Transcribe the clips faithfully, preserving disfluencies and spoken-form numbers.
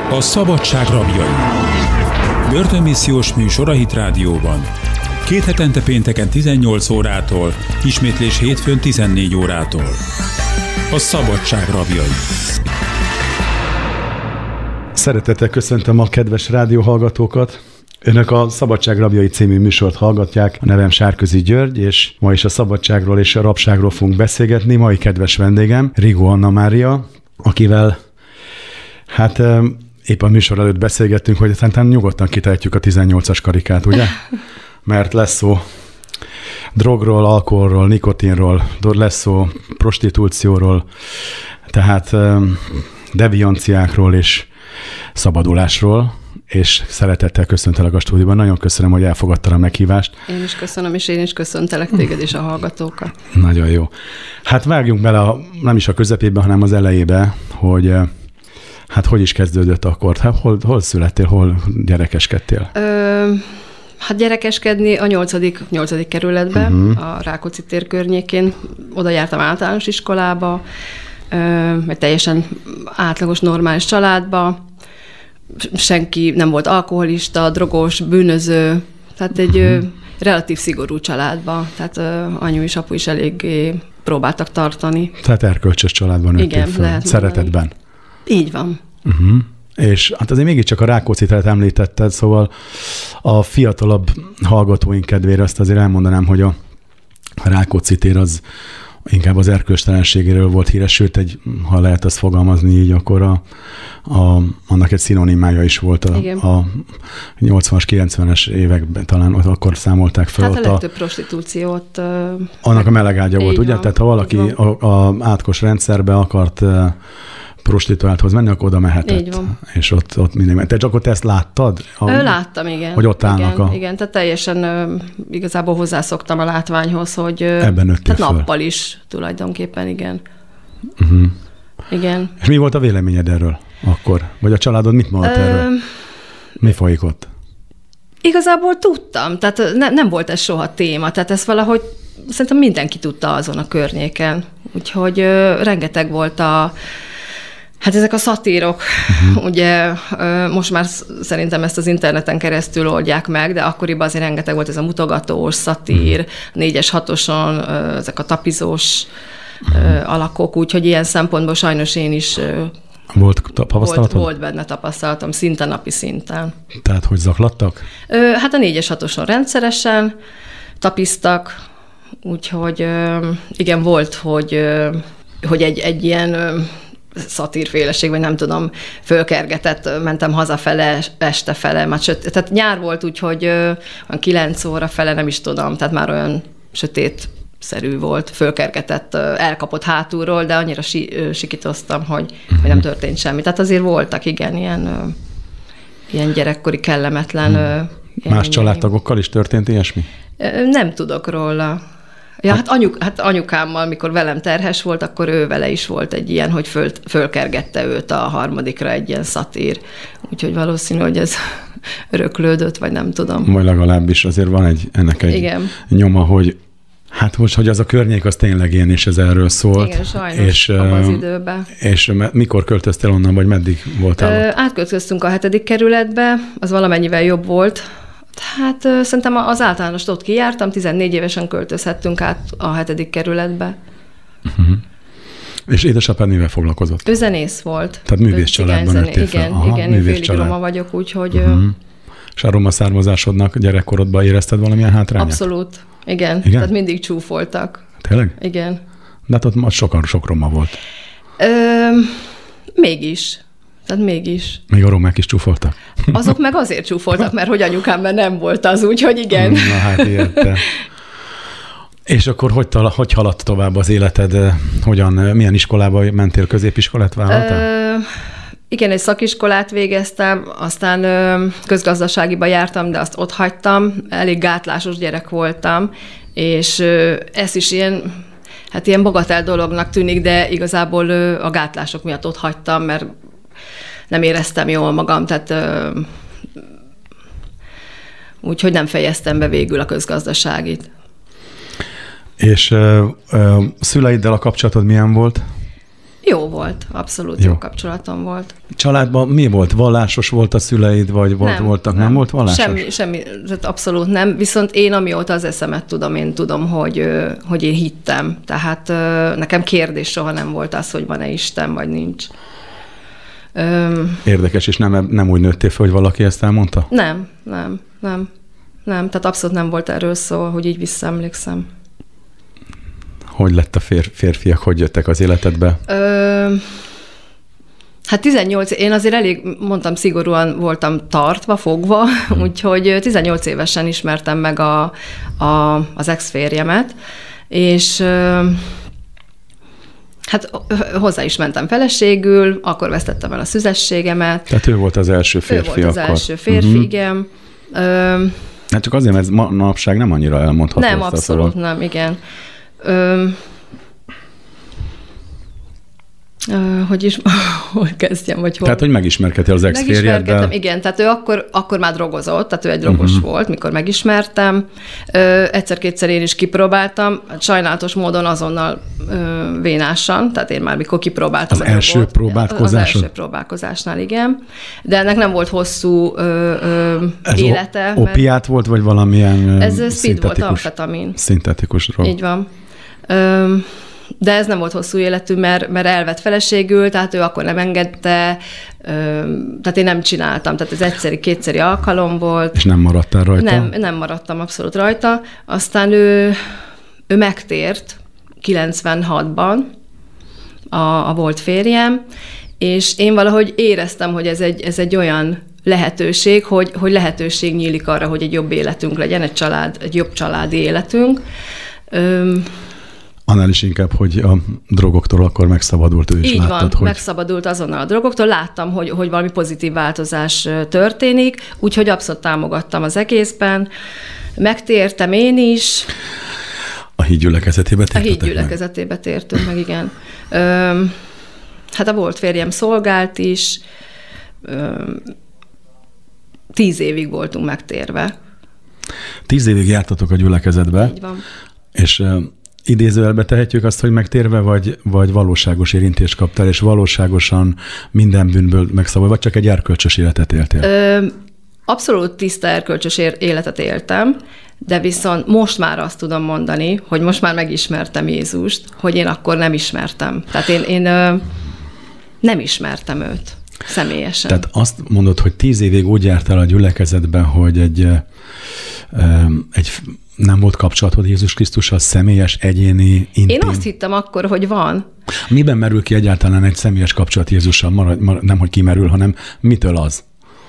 A szabadság rabjai. Börtönmissziós műsor a Hit Rádióban. Két hetente pénteken tizennyolc órától, ismétlés hétfőn tizennégy órától. A szabadság rabjai. Szeretettel köszöntöm a kedves rádióhallgatókat. Önök a Szabadság rabjai című műsort hallgatják. A nevem Sárközi György, és ma is a szabadságról és a rabságról fogunk beszélgetni. Mai kedves vendégem Rigó Anna Mária, akivel hát épp a műsor előtt beszélgettünk, hogy szerintem nyugodtan kitehetjük a tizennyolcas karikát, ugye? Mert lesz szó drogról, alkoholról, nikotinról, lesz szó prostitúcióról, tehát devianciákról és szabadulásról, és szeretettel köszöntelek a stúdióban. Nagyon köszönöm, hogy elfogadtad a meghívást. Én is köszönöm, és én is köszöntelek téged és a hallgatókat. Nagyon jó. Hát vágjunk bele a, nem is a közepébe, hanem az elejébe, hogy hát hogy is kezdődött akkor? Hát hol, hol születtél, hol gyerekeskedtél? Ö, hát gyerekeskedni a nyolcadik, nyolcadik kerületben, uh-huh. a Rákóczi tér környékén. Oda jártam általános iskolába, egy teljesen átlagos, normális családba. Senki nem volt alkoholista, drogos, bűnöző, tehát egy uh-huh. relatív szigorú családba. Tehát anyu és apu is eléggé próbáltak tartani. Tehát erkölcsös családban nőttél fel, szeretetben. Mondani. Így van. Uh-huh. És hát azért mégiscsak a Rákóczi teret említetted, szóval a fiatalabb hallgatóink kedvére azt azért elmondanám, hogy a Rákóczi tér az inkább az erkölcstelenségéről volt híres, sőt, egy, ha lehet azt fogalmazni így, akkor a, a, annak egy szinonimája is volt a, a nyolcvanas, kilencvenes években, talán akkor számolták fel. Hát a legtöbb prostitúciót. Annak a melegágya volt, ugye? Van, tehát ha valaki a, a átkos rendszerbe akart prostituálthoz menni, akkor oda mehetett. Így van. És ott, ott mindig ment. Te csak ott ezt láttad? A, Ő, láttam, igen. Hogy ott állnak igen, a... Igen, tehát teljesen uh, igazából hozzászoktam a látványhoz, hogy... Uh, Ebben nőttél tehát föl. nappal is tulajdonképpen, igen. Uh-huh. Igen. És mi volt a véleményed erről akkor? Vagy a családod mit mondott uh, erről? Mi folyik ott? Igazából tudtam, tehát ne, nem volt ez soha téma, tehát ez valahogy szerintem mindenki tudta azon a környéken. Úgyhogy uh, rengeteg volt a... Hát ezek a szatírok, uh-huh. ugye most már szerintem ezt az interneten keresztül oldják meg, de akkoriban azért rengeteg volt ez a mutogatós szatír, uh-huh. négyes, hatoson, ezek a tapizós uh-huh. alakok, úgyhogy ilyen szempontból sajnos én is volt tapasztalatom? Volt, volt benne tapasztalatom, szinte napi szinten. Tehát, hogy zaklattak? Hát a négyes, hatoson rendszeresen tapiztak, úgyhogy igen, volt, hogy, hogy egy, egy ilyen szatírféleség, vagy nem tudom, fölkergetett, mentem hazafele, este fele, már sötét, tehát nyár volt, úgyhogy olyan kilenc óra fele, nem is tudom, tehát már olyan sötétszerű volt, fölkergetett, elkapott hátulról, de annyira si, sikítoztam, hogy, uh-huh. hogy nem történt semmi. Tehát azért voltak, igen, ilyen, ilyen gyerekkori kellemetlen... Uh-huh. Más családtagokkal is történt ilyesmi? Nem tudok róla. Ja, hát, anyuk, hát anyukámmal, mikor velem terhes volt, akkor ő vele is volt egy ilyen, hogy föl, fölkergette őt a harmadikra egy ilyen szatír. Úgyhogy valószínű, hogy ez öröklődött, vagy nem tudom. Vagy legalábbis azért van egy, ennek egy Igen. nyoma, hogy hát most, hogy az a környék az tényleg ilyen, és ez erről szólt. Igen, sajnos, és, abban az időben. És mikor költöztél onnan, vagy meddig voltál ott? Átköltöztünk a hetedik kerületbe, az valamennyivel jobb volt. Hát szerintem az általánost ott kijártam, tizennégy évesen költözhettünk át a hetedik kerületbe. Uh-huh. És édesapád mivel foglalkozott? Ő zenész volt. Tehát művész családban nőttél fel. Igen, Aha, igen, én félig roma vagyok, úgyhogy... Uh-huh. És a roma származásodnak gyerekkorodban érezted valamilyen hátrányát? Abszolút, igen. igen. Tehát mindig csúfoltak. Tényleg? Igen. De hát ott sokan, sok roma volt. Ö, mégis. Tehát mégis. Még a romák is csúfoltak? Azok meg azért csúfoltak, mert hogy anyukámban nem volt az, úgyhogy igen. Na hát érte. És akkor hogy, hogy haladt tovább az életed? Hogyan, milyen iskolába mentél? Középiskolát vállaltál? Ö, igen, egy szakiskolát végeztem, aztán ö, közgazdaságiba jártam, de azt ott hagytam. Elég gátlásos gyerek voltam, és ö, ez is ilyen, hát ilyen bagatel dolognak tűnik, de igazából ö, a gátlások miatt ott hagytam, mert nem éreztem jól magam, tehát ö, úgyhogy nem fejeztem be végül a közgazdaságit. És ö, ö, szüleiddel a kapcsolatod milyen volt? Jó volt, abszolút jó, jó kapcsolatom volt. Családban mi volt? Vallásos volt a szüleid, vagy nem, voltak? Nem, nem volt vallásos? Semmi, semmi, abszolút nem. Viszont én, amióta az eszemet tudom, én tudom, hogy, hogy én hittem. Tehát nekem kérdés soha nem volt az, hogy van-e Isten, vagy nincs. Érdekes, és nem, nem úgy nőttél fel, hogy valaki ezt elmondta? Nem, nem, nem. Nem, tehát abszolút nem volt erről szó, hogy így visszaemlékszem. Hogy lett a fér, férfiak, hogy jöttek az életedbe? Ö, hát tizennyolc, én azért elég, mondtam, szigorúan voltam tartva, fogva, hmm. úgyhogy tizennyolc évesen ismertem meg a, a, az ex-férjemet, és hát hozzá is mentem feleségül, akkor vesztettem el a szüzességemet. Tehát ő volt az első férfi akkor. Ő volt az első férfi, uh-huh. igen. Ö, hát csak azért, mert manapság nem annyira elmondható. Nem, abszolút nem, igen. Ö, ö, hogy is, hol kezdjem, vagy hol? Tehát, hogy megismerkedtél az ex-férjeddel. Megismerkedtem, igen, tehát ő akkor, akkor már drogozott, tehát ő egy drogos uh-huh. volt, mikor megismertem. Ö, egyszer-kétszer én is kipróbáltam, sajnálatos módon azonnal ö, vénásan, tehát én már mikor kipróbáltam. Az első drogot, próbálkozásod? Az első próbálkozásnál, igen. De ennek nem volt hosszú ö, ö, ez élete. O- opiát volt, vagy valamilyen ez speed volt, amfetamin. Szintetikus drog. Így van. Ö, De ez nem volt hosszú életű, mert, mert elvett feleségül, tehát ő akkor nem engedte, tehát én nem csináltam, tehát ez egyszeri, kétszeri alkalom volt. És nem maradtál rajta? Nem, nem maradtam abszolút rajta. Aztán ő, ő megtért kilencvenhatban, a, a volt férjem, és én valahogy éreztem, hogy ez egy, ez egy olyan lehetőség, hogy, hogy lehetőség nyílik arra, hogy egy jobb életünk legyen, egy család, egy jobb családi életünk. Öm, Annál is inkább, hogy a drogoktól akkor megszabadult, ő is így láttad, van, hogy... megszabadult azonnal a drogoktól, láttam, hogy, hogy valami pozitív változás történik, úgyhogy abszolút támogattam az egészben, megtértem én is. A hídgyülekezetébe tértetek A hídgyülekezetébe tértünk meg, igen. Öm, hát a volt férjem szolgált is, öm, tíz évig voltunk megtérve. Tíz évig jártatok a gyülekezetbe. Így van. És... idézőjelbe tehetjük azt, hogy megtérve, vagy, vagy valóságos érintést kaptál, és valóságosan minden bűnből megszabadul, vagy csak egy erkölcsös életet éltél? Ö, abszolút tiszta erkölcsös életet éltem, de viszont most már azt tudom mondani, hogy most már megismertem Jézust, hogy én akkor nem ismertem. Tehát én, én ö, nem ismertem őt személyesen. Tehát azt mondod, hogy tíz évig úgy jártál a gyülekezetben, hogy egy, egy nem volt kapcsolatod Jézus Krisztussal, személyes, egyéni, intim? Én azt hittem akkor, hogy van. Miben merül ki egyáltalán egy személyes kapcsolat Jézussal? Marad, marad, nem, hogy kimerül, hanem mitől az?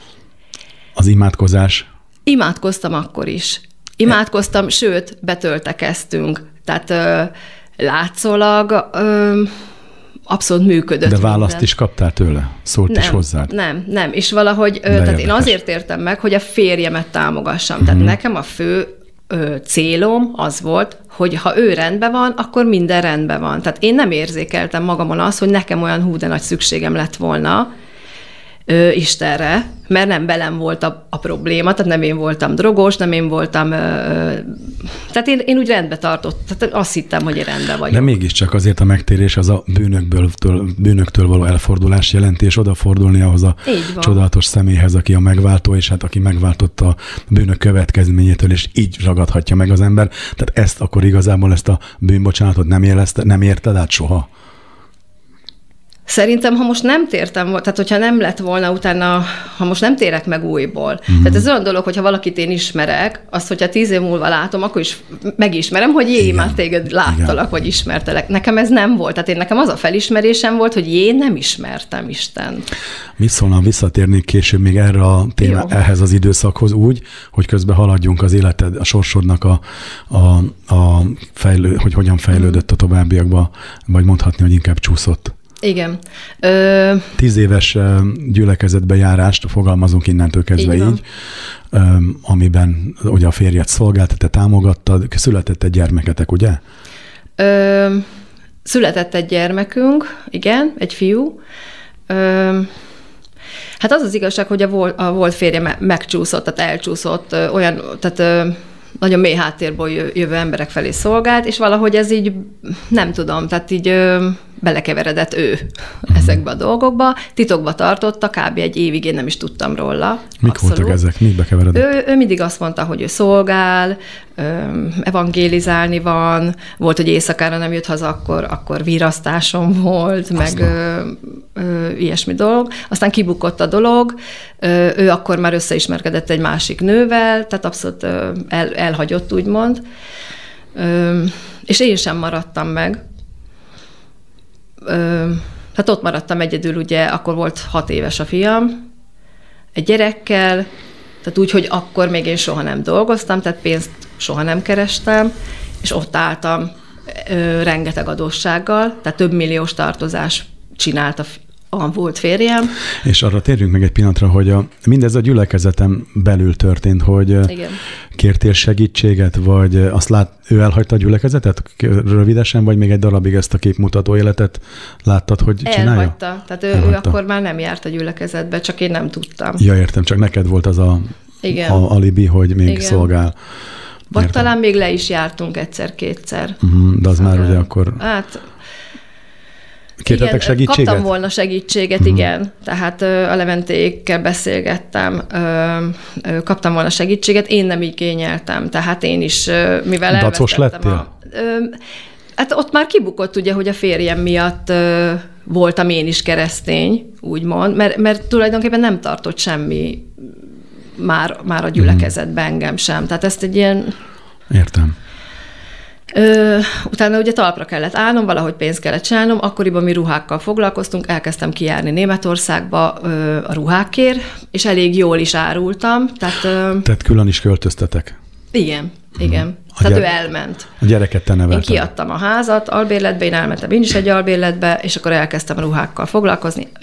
Az imádkozás? Imádkoztam akkor is. Imádkoztam, e... sőt, betöltekeztünk. Tehát ö, látszólag ö, abszolút működött. De választ minden. Is kaptál tőle? Szólt nem, is hozzád? Nem, nem. És valahogy, ö, tehát én azért értem meg, hogy a férjemet támogassam. Uh-huh. Tehát nekem a fő ö, célom az volt, hogy ha ő rendben van, akkor minden rendben van. Tehát én nem érzékeltem magamon azt, hogy nekem olyan hú de nagy szükségem lett volna ö, Istenre, mert nem velem volt a, a probléma, tehát nem én voltam drogos, nem én voltam, ö, tehát én, én úgy rendbe tartott, tehát azt hittem, hogy én rendben vagyok. De mégiscsak azért a megtérés az a bűnökből, bűnöktől való elfordulás jelenti, és odafordulni ahhoz a csodálatos személyhez, aki a megváltó, és hát aki megváltotta a bűnök következményétől, és így ragadhatja meg az ember. Tehát ezt akkor igazából ezt a bűnbocsánatot nem, jelezte, nem érted át soha? Szerintem, ha most nem tértem, tehát hogyha nem lett volna utána, ha most nem térek meg újból. Mm. Tehát ez olyan dolog, hogyha valakit én ismerek, azt, hogyha tíz év múlva látom, akkor is megismerem, hogy én már téged láttalak, igen, vagy ismertelek. Nekem ez nem volt. Tehát én nekem az a felismerésem volt, hogy én nem ismertem Istent. Mit szólna, visszatérnék később még erre a téma, ehhez az időszakhoz úgy, hogy közben haladjunk az életed, a sorsodnak a, a, a fejlő, hogy hogyan fejlődött a továbbiakba, vagy mondhatni, hogy inkább csúszott. Igen. Ö... Tíz éves gyülekezetbe járást fogalmazunk innentől kezdve így, így amiben ugye a férjed szolgált, te támogattad, született egy gyermeketek, ugye? Ö... Született egy gyermekünk, igen, egy fiú. Ö... Hát az az igazság, hogy a volt, a volt férje megcsúszott, tehát elcsúszott, olyan, tehát nagyon mély háttérből jövő emberek felé szolgált, és valahogy ez így, nem tudom, tehát így belekeveredett ő uh-huh. ezekbe a dolgokba. Titokba tartotta, kb. Egy évig én nem is tudtam róla. Mik abszolút. Voltak ezek? Mik bekeveredett? Ő, ő mindig azt mondta, hogy ő szolgál, evangélizálni van, volt, hogy éjszakára nem jött haza, akkor, akkor virasztásom volt, meg ö, ö, ilyesmi dolog. Aztán kibukott a dolog, ö, ő akkor már összeismerkedett egy másik nővel, tehát abszolút ö, el, elhagyott, úgymond. Ö, és én sem maradtam meg. Ö, hát ott maradtam egyedül, ugye, akkor volt hat éves a fiam, egy gyerekkel, tehát úgy, hogy akkor még én soha nem dolgoztam, tehát pénzt soha nem kerestem, és ott álltam ö, rengeteg adóssággal, tehát több milliós tartozás csinált a, a volt férjem. És arra térjünk meg egy pillanatra, hogy a, mindez a gyülekezetem belül történt, hogy igen. Kértél segítséget, vagy azt lát, ő elhagyta a gyülekezetet rövidesen, vagy még egy darabig ezt a képmutató életet láttad, hogy csinálja? Elhagyta, tehát ő, ő akkor már nem járt a gyülekezetbe, csak én nem tudtam. Ja, értem, csak neked volt az a, a alibi, hogy még igen. szolgál. Vagy értem. Talán még le is jártunk egyszer-kétszer. Uh-huh, de az szóval, már ugye akkor... Hát... Kértetek segítséget? Kaptam volna segítséget, uh-huh. igen. Tehát a Leventékkel beszélgettem, kaptam volna segítséget, én nem igényeltem. Tehát én is, mivel elvesztettem... Dacos lettél? A, hát ott már kibukott ugye, hogy a férjem miatt voltam én is keresztény, úgymond, mert, mert tulajdonképpen nem tartott semmi már, már a gyülekezetben uh-huh. engem sem. Tehát ezt egy ilyen... Értem. Ö, utána ugye talpra kellett állnom, valahogy pénzt kellett csinálnom, akkoriban mi ruhákkal foglalkoztunk, elkezdtem kijárni Németországba ö, a ruhákért, és elég jól is árultam. Tehát, ö, tehát külön is költöztetek? Igen, igen. Hmm. Tehát gyere- ő elment. A gyereket te nevelted. Én kiadtam a házat albérletbe, én elmentem én is egy albérletbe, és akkor elkezdtem a ruhákkal foglalkozni. Ö,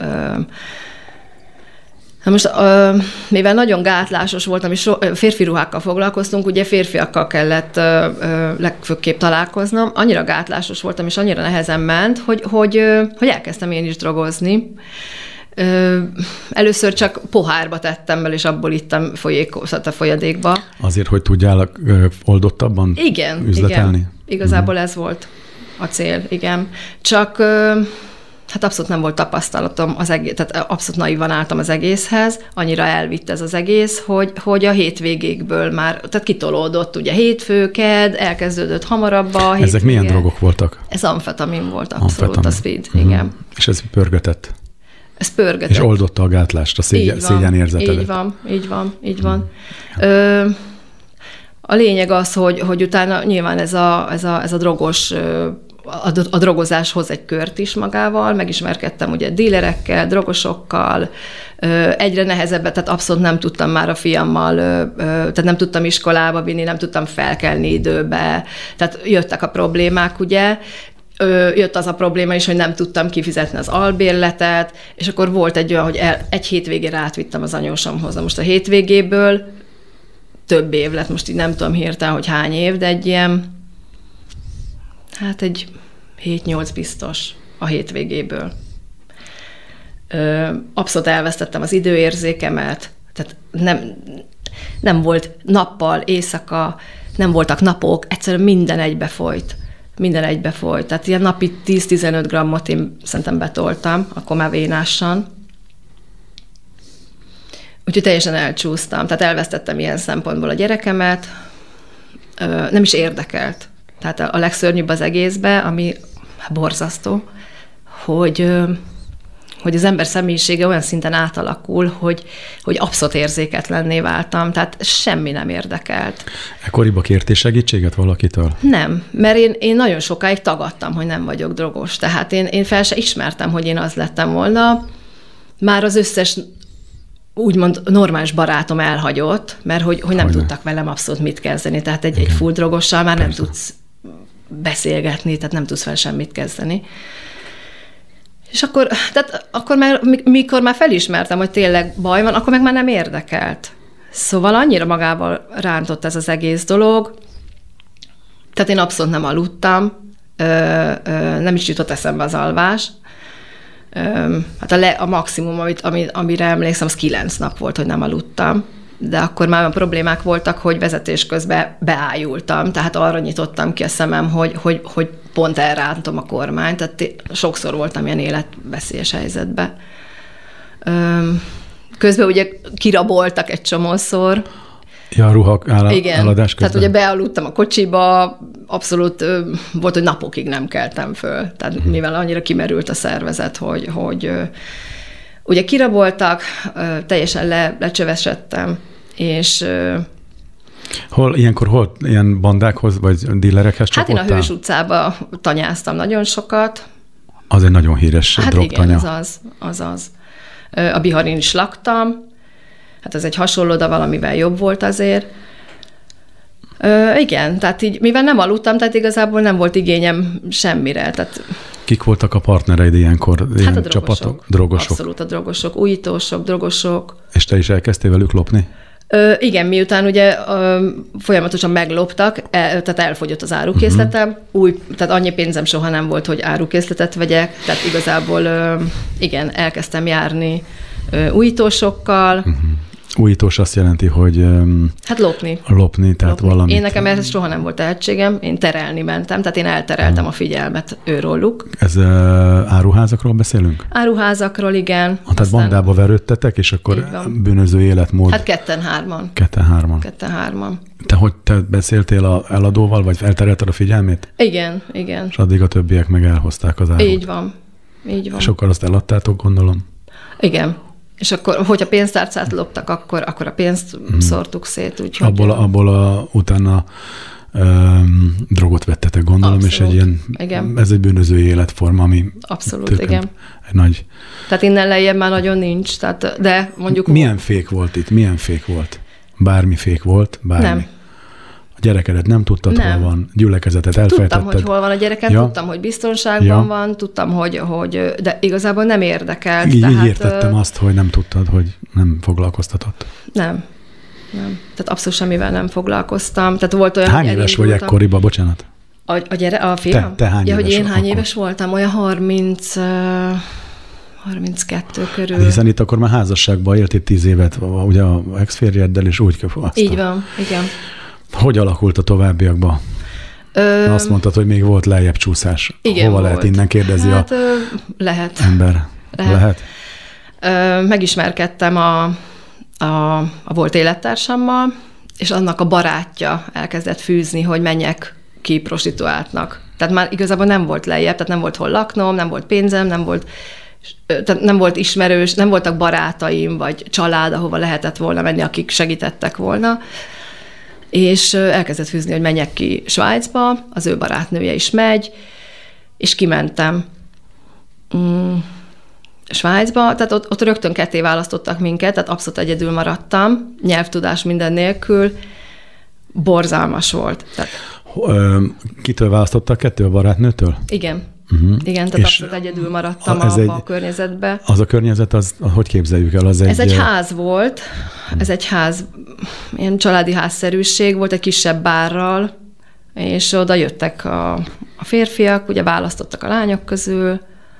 Na most, uh, mivel nagyon gátlásos voltam, és férfi ruhákkal foglalkoztunk, ugye férfiakkal kellett uh, uh, legfőképp találkoznom, annyira gátlásos voltam, és annyira nehezen ment, hogy, hogy, uh, hogy elkezdtem én is drogozni. Uh, először csak pohárba tettem bele, és abból ittam folyék, a folyadékba. Azért, hogy tudjál uh, oldottabban igen, üzletelni? Igen, igazából uh-huh. ez volt a cél, igen. Csak... Uh, Hát abszolút nem volt tapasztalatom, az egész, tehát abszolút naivan álltam az egészhez, annyira elvitt ez az egész, hogy, hogy a hétvégékből már, tehát kitolódott, ugye hétfő, kedd, elkezdődött hamarabb a hétvége. Ezek milyen drogok voltak? Ez amfetamin volt abszolút, amfetamin. A speed, uh-huh. igen. És ez pörgetett? Ez pörgetett. És oldotta a gátlást, a szégyen, szégyenérzetedet? Így van, így van, így van. Uh-huh. Ö, a lényeg az, hogy, hogy utána nyilván ez a, ez a, ez a drogos A, a drogozáshoz egy kört is magával, megismerkedtem ugye dílerekkel, drogosokkal, egyre nehezebbet, tehát abszolút nem tudtam már a fiammal, tehát nem tudtam iskolába vinni, nem tudtam felkelni időbe, tehát jöttek a problémák, ugye, jött az a probléma is, hogy nem tudtam kifizetni az albérletet, és akkor volt egy olyan, hogy el, egy hétvégére átvittem az anyósomhoz. Na most a hétvégéből több év lett, most így nem tudom hirtelen, hogy hány év, de egy ilyen hát egy hét-nyolc biztos a hétvégéből. Abszolút elvesztettem az időérzékemet, tehát nem, nem volt nappal, éjszaka, nem voltak napok, egyszerűen minden egybe folyt. Minden egybe folyt. Tehát ilyen napi tíz-tizenöt grammot én szerintem betoltam, akkor már vénásan. Úgyhogy teljesen elcsúsztam. Tehát elvesztettem ilyen szempontból a gyerekemet. Nem is érdekelt. Tehát a legszörnyűbb az egészbe, ami borzasztó, hogy, hogy az ember személyisége olyan szinten átalakul, hogy, hogy abszolút érzéketlenné váltam, tehát semmi nem érdekelt. Ekkoriban kértél segítséget valakitől? Nem, mert én, én nagyon sokáig tagadtam, hogy nem vagyok drogos. Tehát én, én fel se ismertem, hogy én az lettem volna. Már az összes úgymond normális barátom elhagyott, mert hogy, hogy nem Hogyne. tudtak velem abszolút mit kezdeni. Tehát egy, egy full drogossal már Persze. nem tudsz beszélgetni, tehát nem tudsz fel semmit kezdeni. És akkor, tehát akkor már, mikor már felismertem, hogy tényleg baj van, akkor meg már nem érdekelt. Szóval annyira magával rántott ez az egész dolog, tehát én abszolút nem aludtam, ö, ö, nem is jutott eszembe az alvás. Ö, hát a, le, a maximum, amit, ami, amire emlékszem, az kilenc nap volt, hogy nem aludtam. De akkor már olyan problémák voltak, hogy vezetés közben beájultam, tehát arra nyitottam ki a szemem, hogy, hogy, hogy pont elrántom a kormányt, tehát sokszor voltam ilyen életveszélyes helyzetben. Közben ugye kiraboltak egy csomószor. Ja, a ruhak áll, igen, eladás közben. tehát ugye bealudtam a kocsiba, abszolút volt, hogy napokig nem keltem föl. Tehát hmm. mivel annyira kimerült a szervezet, hogy, hogy ugye kiraboltak, teljesen le, lecsövesedtem, és... Hol, ilyenkor hol ilyen bandákhoz, vagy dílerekhez csapódtál? Hát én a Hős utcába tanyáztam nagyon sokat. Az egy nagyon híres hát drogtanya. Hát igen, az az, az az. A Biharin is laktam, hát ez egy hasonló, de valamivel jobb volt azért. Ö, igen, tehát így, mivel nem aludtam, tehát igazából nem volt igényem semmire. Tehát... Kik voltak a partnereid ilyenkor? Ilyen hát a drogosok. Csapatok? Drogosok. Abszolút a drogosok, újítósok, drogosok. És te is elkezdtél velük lopni? Ö, igen, miután ugye ö, folyamatosan megloptak, el, tehát elfogyott az árukészletem, uh-huh. új, tehát annyi pénzem soha nem volt, hogy árukészletet vegyek, tehát igazából ö, igen, elkezdtem járni ö, újítósokkal. Uh-huh. Újítós azt jelenti, hogy um, hát lopni. Lopni, tehát lopni. valamit. Én nekem ez soha nem volt tehetségem, én terelni mentem, tehát én eltereltem uh-huh. a figyelmet őróluk. Ez uh, áruházakról beszélünk? Áruházakról, igen. Hát tehát bandába verődtetek, és akkor bűnöző életmód. Hát ketten-hárman. Ketten-hárman. Ketten-hárman. Te hogy te beszéltél a eladóval, vagy elterelted a figyelmét? Igen, igen. És addig a többiek meg elhozták az árut. Így van, így van. És akkor azt eladtátok, gondolom? Igen. És akkor, hogyha pénztárcát loptak, akkor, akkor a pénzt hmm. szórtuk szét. Úgyhogy abból, a, abból a, utána um, drogot vettetek, gondolom, abszolút. És egy ilyen, igen. Ez egy bűnözői életforma, ami abszolút, igen. Egy nagy... Tehát innen lejjebb már nagyon nincs, tehát, de mondjuk... Milyen fék volt itt? Milyen fék volt? Bármi fék volt? Bármi? Nem. A gyerekedet nem tudtad, nem. Hol van? Gyülekezetet elfelejtetted? Tudtam, hogy hol van a gyereken, ja. tudtam, hogy biztonságban ja. van, tudtam, hogy, hogy... De igazából nem érdekelt. Így, tehát, így értettem ö... azt, hogy nem tudtad, hogy nem foglalkoztatott. Nem. Nem. Tehát abszolút semmivel nem foglalkoztam. Tehát volt olyan, hány éves vagy ekkoriban, bocsánat? A, a, gyere, a fiam? Te, te hány ja, éves hogy én hány akkor? éves voltam? Olyan harminc... harminckettő körül. Hiszen itt akkor már házasságban éltél tíz évet, ugye a ex-férjeddel, és úgy köfölaztál. Így van, igen. Hogy alakult a továbbiakban? Ö... Azt mondtad, hogy még volt lejjebb csúszás. Igen, hova volt. lehet innen, kérdezi hát, a ö, lehet. ember. Lehet? lehet? Ö, megismerkedtem a, a, a volt élettársammal, és annak a barátja elkezdett fűzni, hogy menjek ki prostituáltnak. Tehát már igazából nem volt lejjebb, tehát nem volt hol laknom, nem volt pénzem, nem volt, tehát nem volt ismerős, nem voltak barátaim, vagy család, ahova lehetett volna menni, akik segítettek volna. És elkezdett fűzni, hogy menjek ki Svájcba, az ő barátnője is megy, és kimentem mm, Svájcba, tehát ott, ott rögtön ketté választottak minket, tehát abszolút egyedül maradtam, nyelvtudás minden nélkül, borzalmas volt. Tehát... Kitől választottak? Kettő a barátnőtől? Igen. Uh-huh. Igen, tehát abszolút egyedül maradtam a, egy, a környezetbe. Az a környezet, az, hogy képzeljük el? Az ez egy, egy ház volt, ez egy ház, ilyen családi házszerűség volt, egy kisebb bárral, és oda jöttek a, a férfiak, ugye választottak a lányok közül.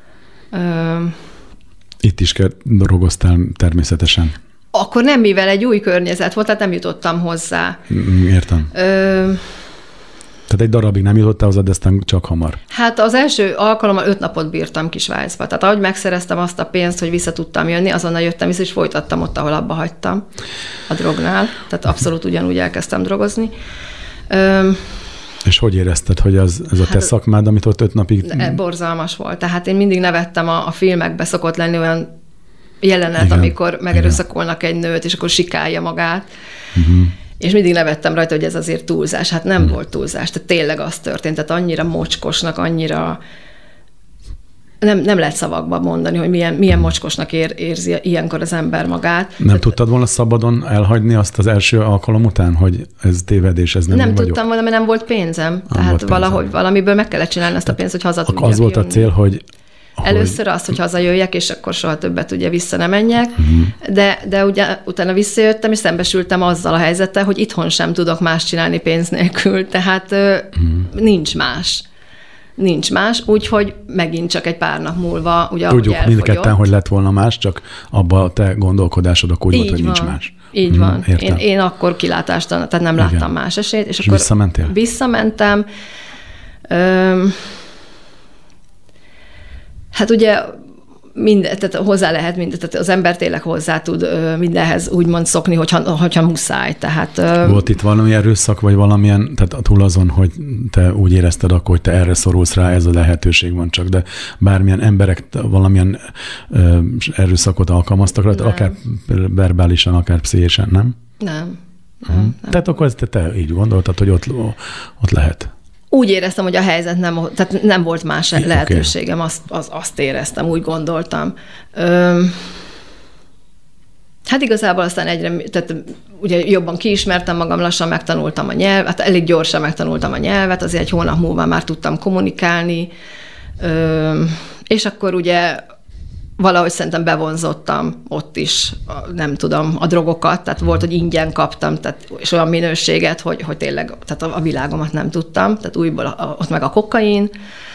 Itt is drogoztál természetesen. Akkor nem, mivel egy új környezet volt, tehát nem jutottam hozzá. Értem. Ö, Tehát egy darabig nem jutottál hozzá, de aztán csak hamar. Hát az első alkalommal öt napot bírtam ki Svájcba. Tehát ahogy megszereztem azt a pénzt, hogy vissza tudtam jönni, azonnal jöttem vissza, és folytattam ott, ahol abba hagytam a drognál. Tehát abszolút ugyanúgy elkezdtem drogozni. Öm, és hogy érezted, hogy az, ez a te hát, szakmád, amit ott öt napig... Borzalmas volt. Tehát én mindig nevettem, a, a filmekbe szokott lenni olyan jelenet, igen, amikor megerőszakolnak egy nőt, és akkor sikálja magát. Uh-huh. És mindig nevettem rajta, hogy ez azért túlzás. Hát nem hmm. volt túlzás, tehát tényleg az történt, tehát annyira mocskosnak, annyira nem, nem lehet szavakba mondani, hogy milyen, milyen mocskosnak ér, érzi ilyenkor az ember magát. Nem tehát, tudtad volna szabadon elhagyni azt az első alkalom után, hogy ez tévedés, ez nem Nem vagyok. tudtam volna, mert nem volt pénzem. Nem tehát volt pénzem. Valahogy valamiből meg kellett csinálni azt a pénzt, hogy haza tudjak az volt jönni. A cél, hogy Először az, hogy hazajöjjek, és akkor soha többet ugye vissza nem menjek, uh-huh. de, de ugye utána visszajöttem, és szembesültem azzal a helyzettel, hogy itthon sem tudok más csinálni pénz nélkül, tehát uh-huh. nincs más. Nincs más, úgyhogy megint csak egy pár nap múlva, ugye tudjuk ahogy mindketten, hogy lett volna más, csak abban a te gondolkodásodok úgy volt, hogy van. nincs más. Így hmm, van. Én, én akkor kilátást, tehát nem láttam igen. más esélyt. És, és akkor visszamentél? Visszamentem. Öm, Hát ugye minden, tehát hozzá lehet, minden, tehát az ember tényleg hozzá tud mindenhez úgymond szokni, hogyha, hogyha muszáj. Tehát, volt itt valami erőszak, vagy valamilyen, tehát túl azon, hogy te úgy érezted akkor, hogy te erre szorulsz rá, ez a lehetőség van csak, de bármilyen emberek valamilyen erőszakot alkalmaztak rá, akár verbálisan, akár pszichésen, nem? Nem. nem, nem. Tehát akkor te, te így gondoltad, hogy ott, ott lehet. Úgy éreztem, hogy a helyzet nem, tehát nem volt más lehetőségem, azt, az, azt éreztem, úgy gondoltam. Öm, hát igazából aztán egyre, tehát ugye jobban kiismertem magam, lassan megtanultam a nyelvet, hát elég gyorsan megtanultam a nyelvet, azért egy hónap múlva már tudtam kommunikálni, öm, és akkor ugye valahogy szerintem bevonzottam ott is, nem tudom, a drogokat, tehát volt, hogy ingyen kaptam, tehát, és olyan minőséget, hogy, hogy tényleg tehát a világomat nem tudtam, tehát újból a, ott meg a kokain,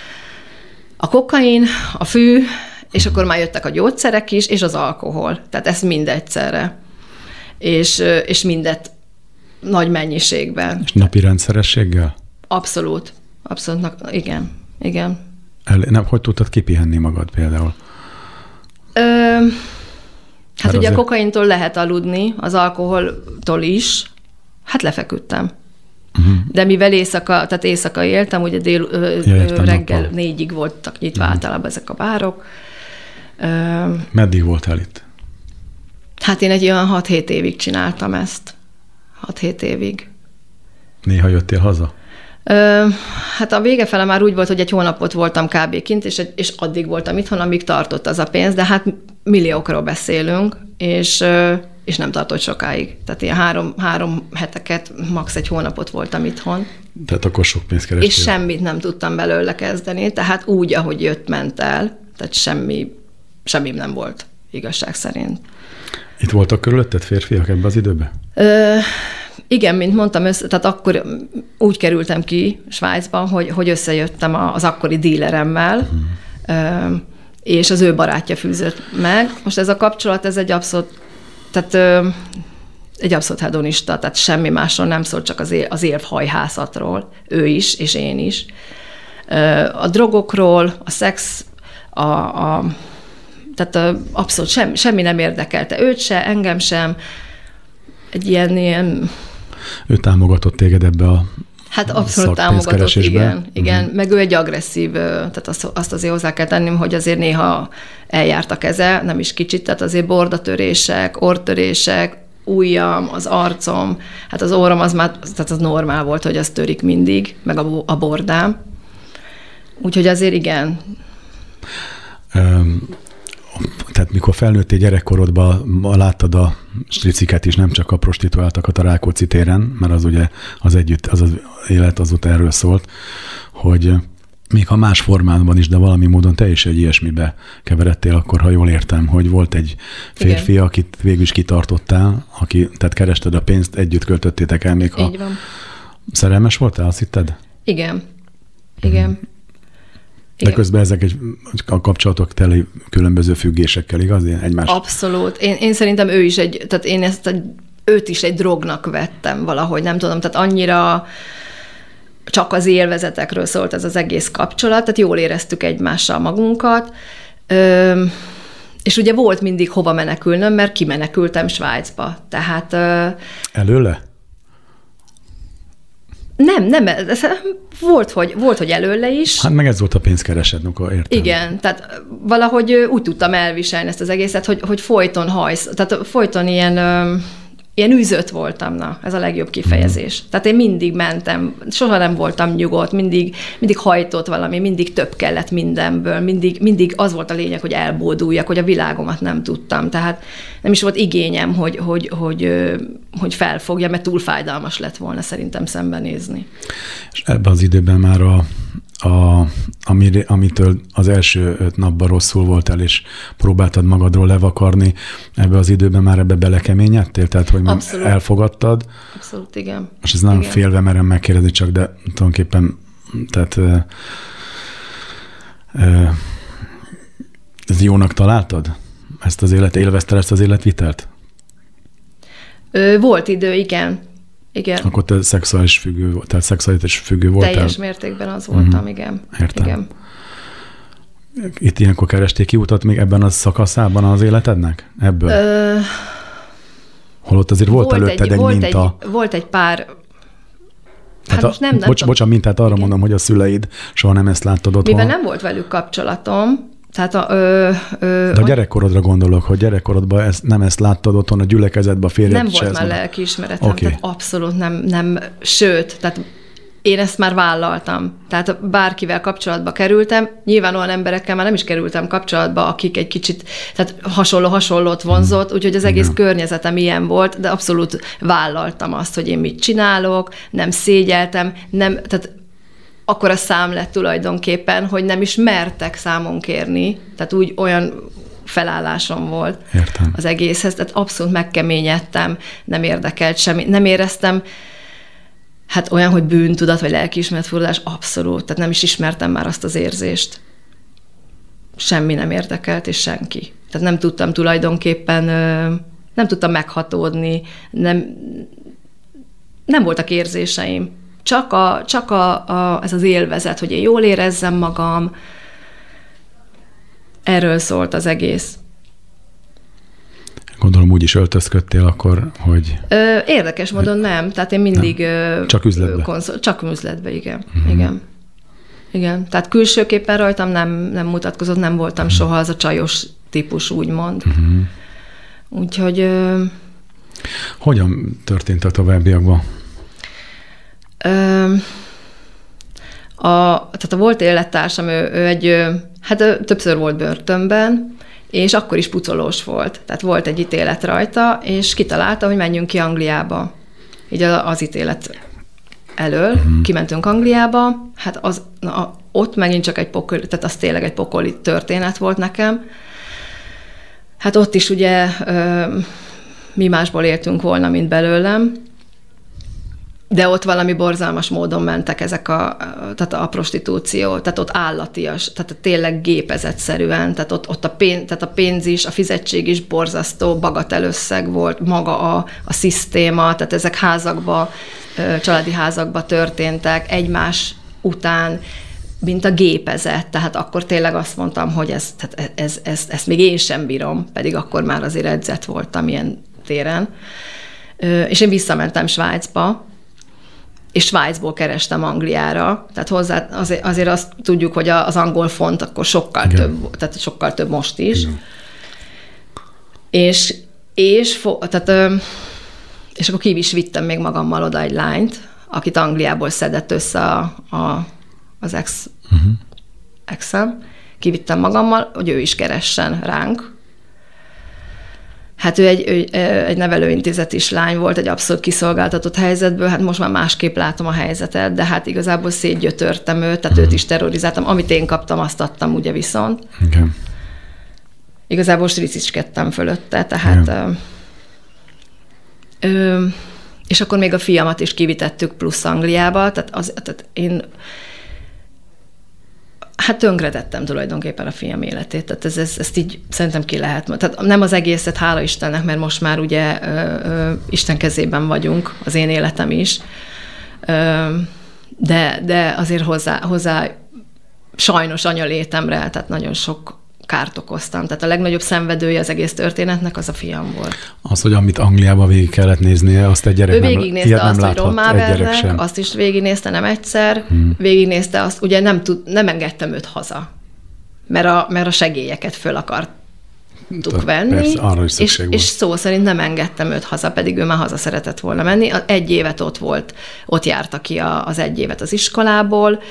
a kokain, a fű, és akkor már jöttek a gyógyszerek is, és az alkohol, tehát ez mind egyszerre, és, és mindet nagy mennyiségben. És napi rendszerességgel? Abszolút, abszolút, igen, igen. El, nem, hogy tudtad kipihenni magad például? Ö, hát ugye azért... a kokaintól lehet aludni, az alkoholtól is, hát lefeküdtem. Uh-huh. De mivel éjszaka, tehát éjszaka éltem, ugye dél, ja, értem, reggel nappal. négyig voltak nyitva uh-huh. általában ezek a bárok. Ö, Meddig voltál itt? Hát én egy olyan hat-hét évig csináltam ezt. hat-hét évig. Néha jöttél haza? Ö, hát a vége fele már úgy volt, hogy egy hónapot voltam kb. Kint, és, és addig voltam itthon, amíg tartott az a pénz, de hát milliókról beszélünk, és, és nem tartott sokáig. Tehát ilyen három, három heteket, max. Egy hónapot voltam itthon. Tehát akkor sok pénzt kerestél. És semmit nem tudtam belőle kezdeni, tehát úgy, ahogy jött, ment el, tehát semmi, semmi nem volt, igazság szerint. Itt voltak körülötted férfiak ebben az időben? Ö, Igen, mint mondtam, össze, tehát akkor úgy kerültem ki Svájcban, hogy, hogy összejöttem az akkori díleremmel, hmm. és az ő barátja fűzött meg. Most ez a kapcsolat, ez egy abszolút, tehát egy abszolút hedonista, tehát semmi másról nem szól, csak az, él, az élvhajhászatról, ő is, és én is. A drogokról, a szex, a, a, tehát abszolút semmi, semmi nem érdekelte őt se, engem sem. Egy ilyen, ilyen... Ő támogatott téged ebbe a Hát abszolút támogatott, igen. igen. Uh-huh. Meg ő egy agresszív, tehát azt, azt azért hozzá kell tennem, hogy azért néha eljárt a keze, nem is kicsit, tehát azért bordatörések, orrtörések, ujjam, az arcom, hát az orrom az már, tehát az normál volt, hogy az törik mindig, meg a, a bordám. Úgyhogy azért igen. Um. Tehát mikor felnőttél gyerekkorodban, láttad a striciket is, nem csak a prostituáltakat a Rákóczi téren, mert az ugye az együtt, az az élet azóta erről szólt, hogy még ha más formában is, de valami módon te is egy ilyesmibe keveredtél, akkor ha jól értem, hogy volt egy férfi, igen. akit végül is kitartottál, aki, tehát kerested a pénzt, együtt költöttétek el, még ha így van. Szerelmes voltál, azt hitted? Igen. Igen. Hmm. De közben ezek egy, a kapcsolatok teli különböző függésekkel, igaz? Egymás. Abszolút. Én, én szerintem ő is egy, tehát én ezt egy, őt is egy drognak vettem valahogy, nem tudom, tehát annyira csak az élvezetekről szólt ez az egész kapcsolat, tehát jól éreztük egymással magunkat, ö, és ugye volt mindig hova menekülnöm, mert kimenekültem Svájcba, tehát... Ö, Előle? Nem, nem, ez volt, hogy, volt, hogy előle is. Hát meg ez volt a pénzkeresed, akkor értem. Igen, tehát valahogy úgy tudtam elviselni ezt az egészet, hogy, hogy folyton hajsz, tehát folyton ilyen, ilyen űzött voltam, na, ez a legjobb kifejezés. Mm. Tehát én mindig mentem, soha nem voltam nyugodt, mindig, mindig hajtott valami, mindig több kellett mindenből, mindig, mindig az volt a lényeg, hogy elbóduljak, hogy a világomat nem tudtam. Tehát nem is volt igényem, hogy, hogy, hogy, hogy felfogja, mert túl fájdalmas lett volna szerintem szembenézni. És ebben az időben már a A, amitől az első öt napban rosszul voltál, és próbáltad magadról levakarni, ebbe az időben már ebbe belekeményedtél? Tehát, hogy abszolút. Elfogadtad? Abszolút, igen. És ez nagyon igen. félve merem megkérdezni, csak de tulajdonképpen, tehát ö, ö, ez jónak találtad? Ezt az élet, élvezted ezt az életvitelt? Ö, volt idő, igen. Igen. Akkor te szexuális függő, tehát szexuális függő voltál? Teljes mértékben az voltam, uh-huh. igen. Értem. Igen. itt ilyenkor keresték ki utat még ebben a szakaszában az életednek? Ebből? Ö... Holott azért volt, volt előtted egy, egy volt minta. Egy, volt egy pár... Hát hát a, nem, nem bocs, bocs, a mintát arra igen. mondom, hogy a szüleid soha nem ezt láttad otthon. Mivel nem volt velük kapcsolatom, tehát a... Ö, ö, De a gyerekkorodra gondolok, hogy gyerekkorodban ezt, nem ezt láttad otthon, a gyülekezetben, a férjed nem volt már lelkiismeretem, okay. tehát abszolút nem, nem, sőt, tehát én ezt már vállaltam. Tehát bárkivel kapcsolatba kerültem, nyilván olyan emberekkel már nem is kerültem kapcsolatba, akik egy kicsit, tehát hasonló-hasonlót vonzott, hmm. úgyhogy az egész igen. környezetem ilyen volt, de abszolút vállaltam azt, hogy én mit csinálok, nem szégyeltem, nem, tehát akkor a szám lett tulajdonképpen, hogy nem is mertek számon kérni, tehát úgy olyan felállásom volt Értem. az egészhez, tehát abszolút megkeményedtem, nem érdekelt semmi, nem éreztem, hát olyan, hogy bűntudat, vagy lelkiismeretfurdalás, abszolút, tehát nem is ismertem már azt az érzést. Semmi nem érdekelt, és senki. Tehát nem tudtam tulajdonképpen, nem tudtam meghatódni, nem, nem voltak érzéseim. Csak, a, csak a, a, ez az élvezet, hogy én jól érezzem magam, erről szólt az egész. Gondolom úgy is öltözködtél akkor, hogy... Ö, érdekes módon nem, tehát én mindig... Nem. Csak üzletbe? Konszol, csak üzletbe, igen. Uh-huh. igen. Igen, tehát külsőképpen rajtam nem, nem mutatkozott, nem voltam uh-huh. soha az a csajos típus, úgymond. Uh-huh. Úgyhogy... Ö... Hogyan történt a továbbiakban? Ö, a, tehát a volt élettársam, ő, ő egy, hát ő többször volt börtönben, és akkor is pucolós volt. Tehát volt egy ítélet rajta, és kitalálta, hogy menjünk ki Angliába. Így az ítélet elől uh-huh. kimentünk Angliába, hát az, na, ott megint csak egy pokoli, tehát az tényleg egy pokoli történet volt nekem. Hát ott is ugye ö, mi másból éltünk volna, mint belőlem, de ott valami borzalmas módon mentek ezek a, tehát a prostitúció, tehát ott állatias, tehát tényleg gépezetszerűen, tehát ott, ott a, pénz, tehát a pénz is, a fizetség is borzasztó, bagatelösszeg volt, maga a, a szisztéma, tehát ezek házakba, családi házakba történtek egymás után, mint a gépezet, tehát akkor tényleg azt mondtam, hogy ez, tehát ez, ez, ezt még én sem bírom, pedig akkor már azért edzett voltam ilyen téren. És én visszamentem Svájcba, és Svájcból kerestem Angliára, tehát hozzá azért, azért azt tudjuk, hogy az angol font akkor sokkal igen. több, tehát sokkal több most is. Igen. És, és, tehát, és akkor ki is vittem még magammal oda egy lányt, akit Angliából szedett össze a, a, az ex, uh-huh. exem. Kivittem magammal, hogy ő is keressen ránk. Hát ő egy, ő egy nevelőintézetis lány volt, egy abszolút kiszolgáltatott helyzetből, hát most már másképp látom a helyzetet, de hát igazából szétgyötörtem őt, tehát mm. őt is terrorizáltam. Amit én kaptam, azt adtam ugye viszont. Okay. Igazából striciskedtem fölötte, tehát... Yeah. Ö, ö, és akkor még a fiamat is kivitettük plusz Angliába, tehát, az, tehát én... Hát tönkretettem tulajdonképpen a fiam életét, tehát ez, ez, ezt így szerintem ki lehet. Tehát nem az egészet, hála Istennek, mert most már ugye ö, ö, Isten kezében vagyunk, az én életem is, ö, de, de azért hozzá, hozzá sajnos anyalétemre, tehát nagyon sok kárt okoztam. Tehát a legnagyobb szenvedője az egész történetnek az a fiam volt. Az, hogy amit Angliában végig kellett néznie, azt egy gyerek ő nem, végignézte azt, nem hogy rommá vernek, azt is végignézte nem egyszer, hmm. végignézte azt, ugye nem, tud, nem engedtem őt haza, mert a, mert a segélyeket föl akartuk venni, persze, arra is és, és szó szerint nem engedtem őt haza, pedig ő már haza szeretett volna menni. Egy évet ott volt, ott járta ki az egy évet az iskolából.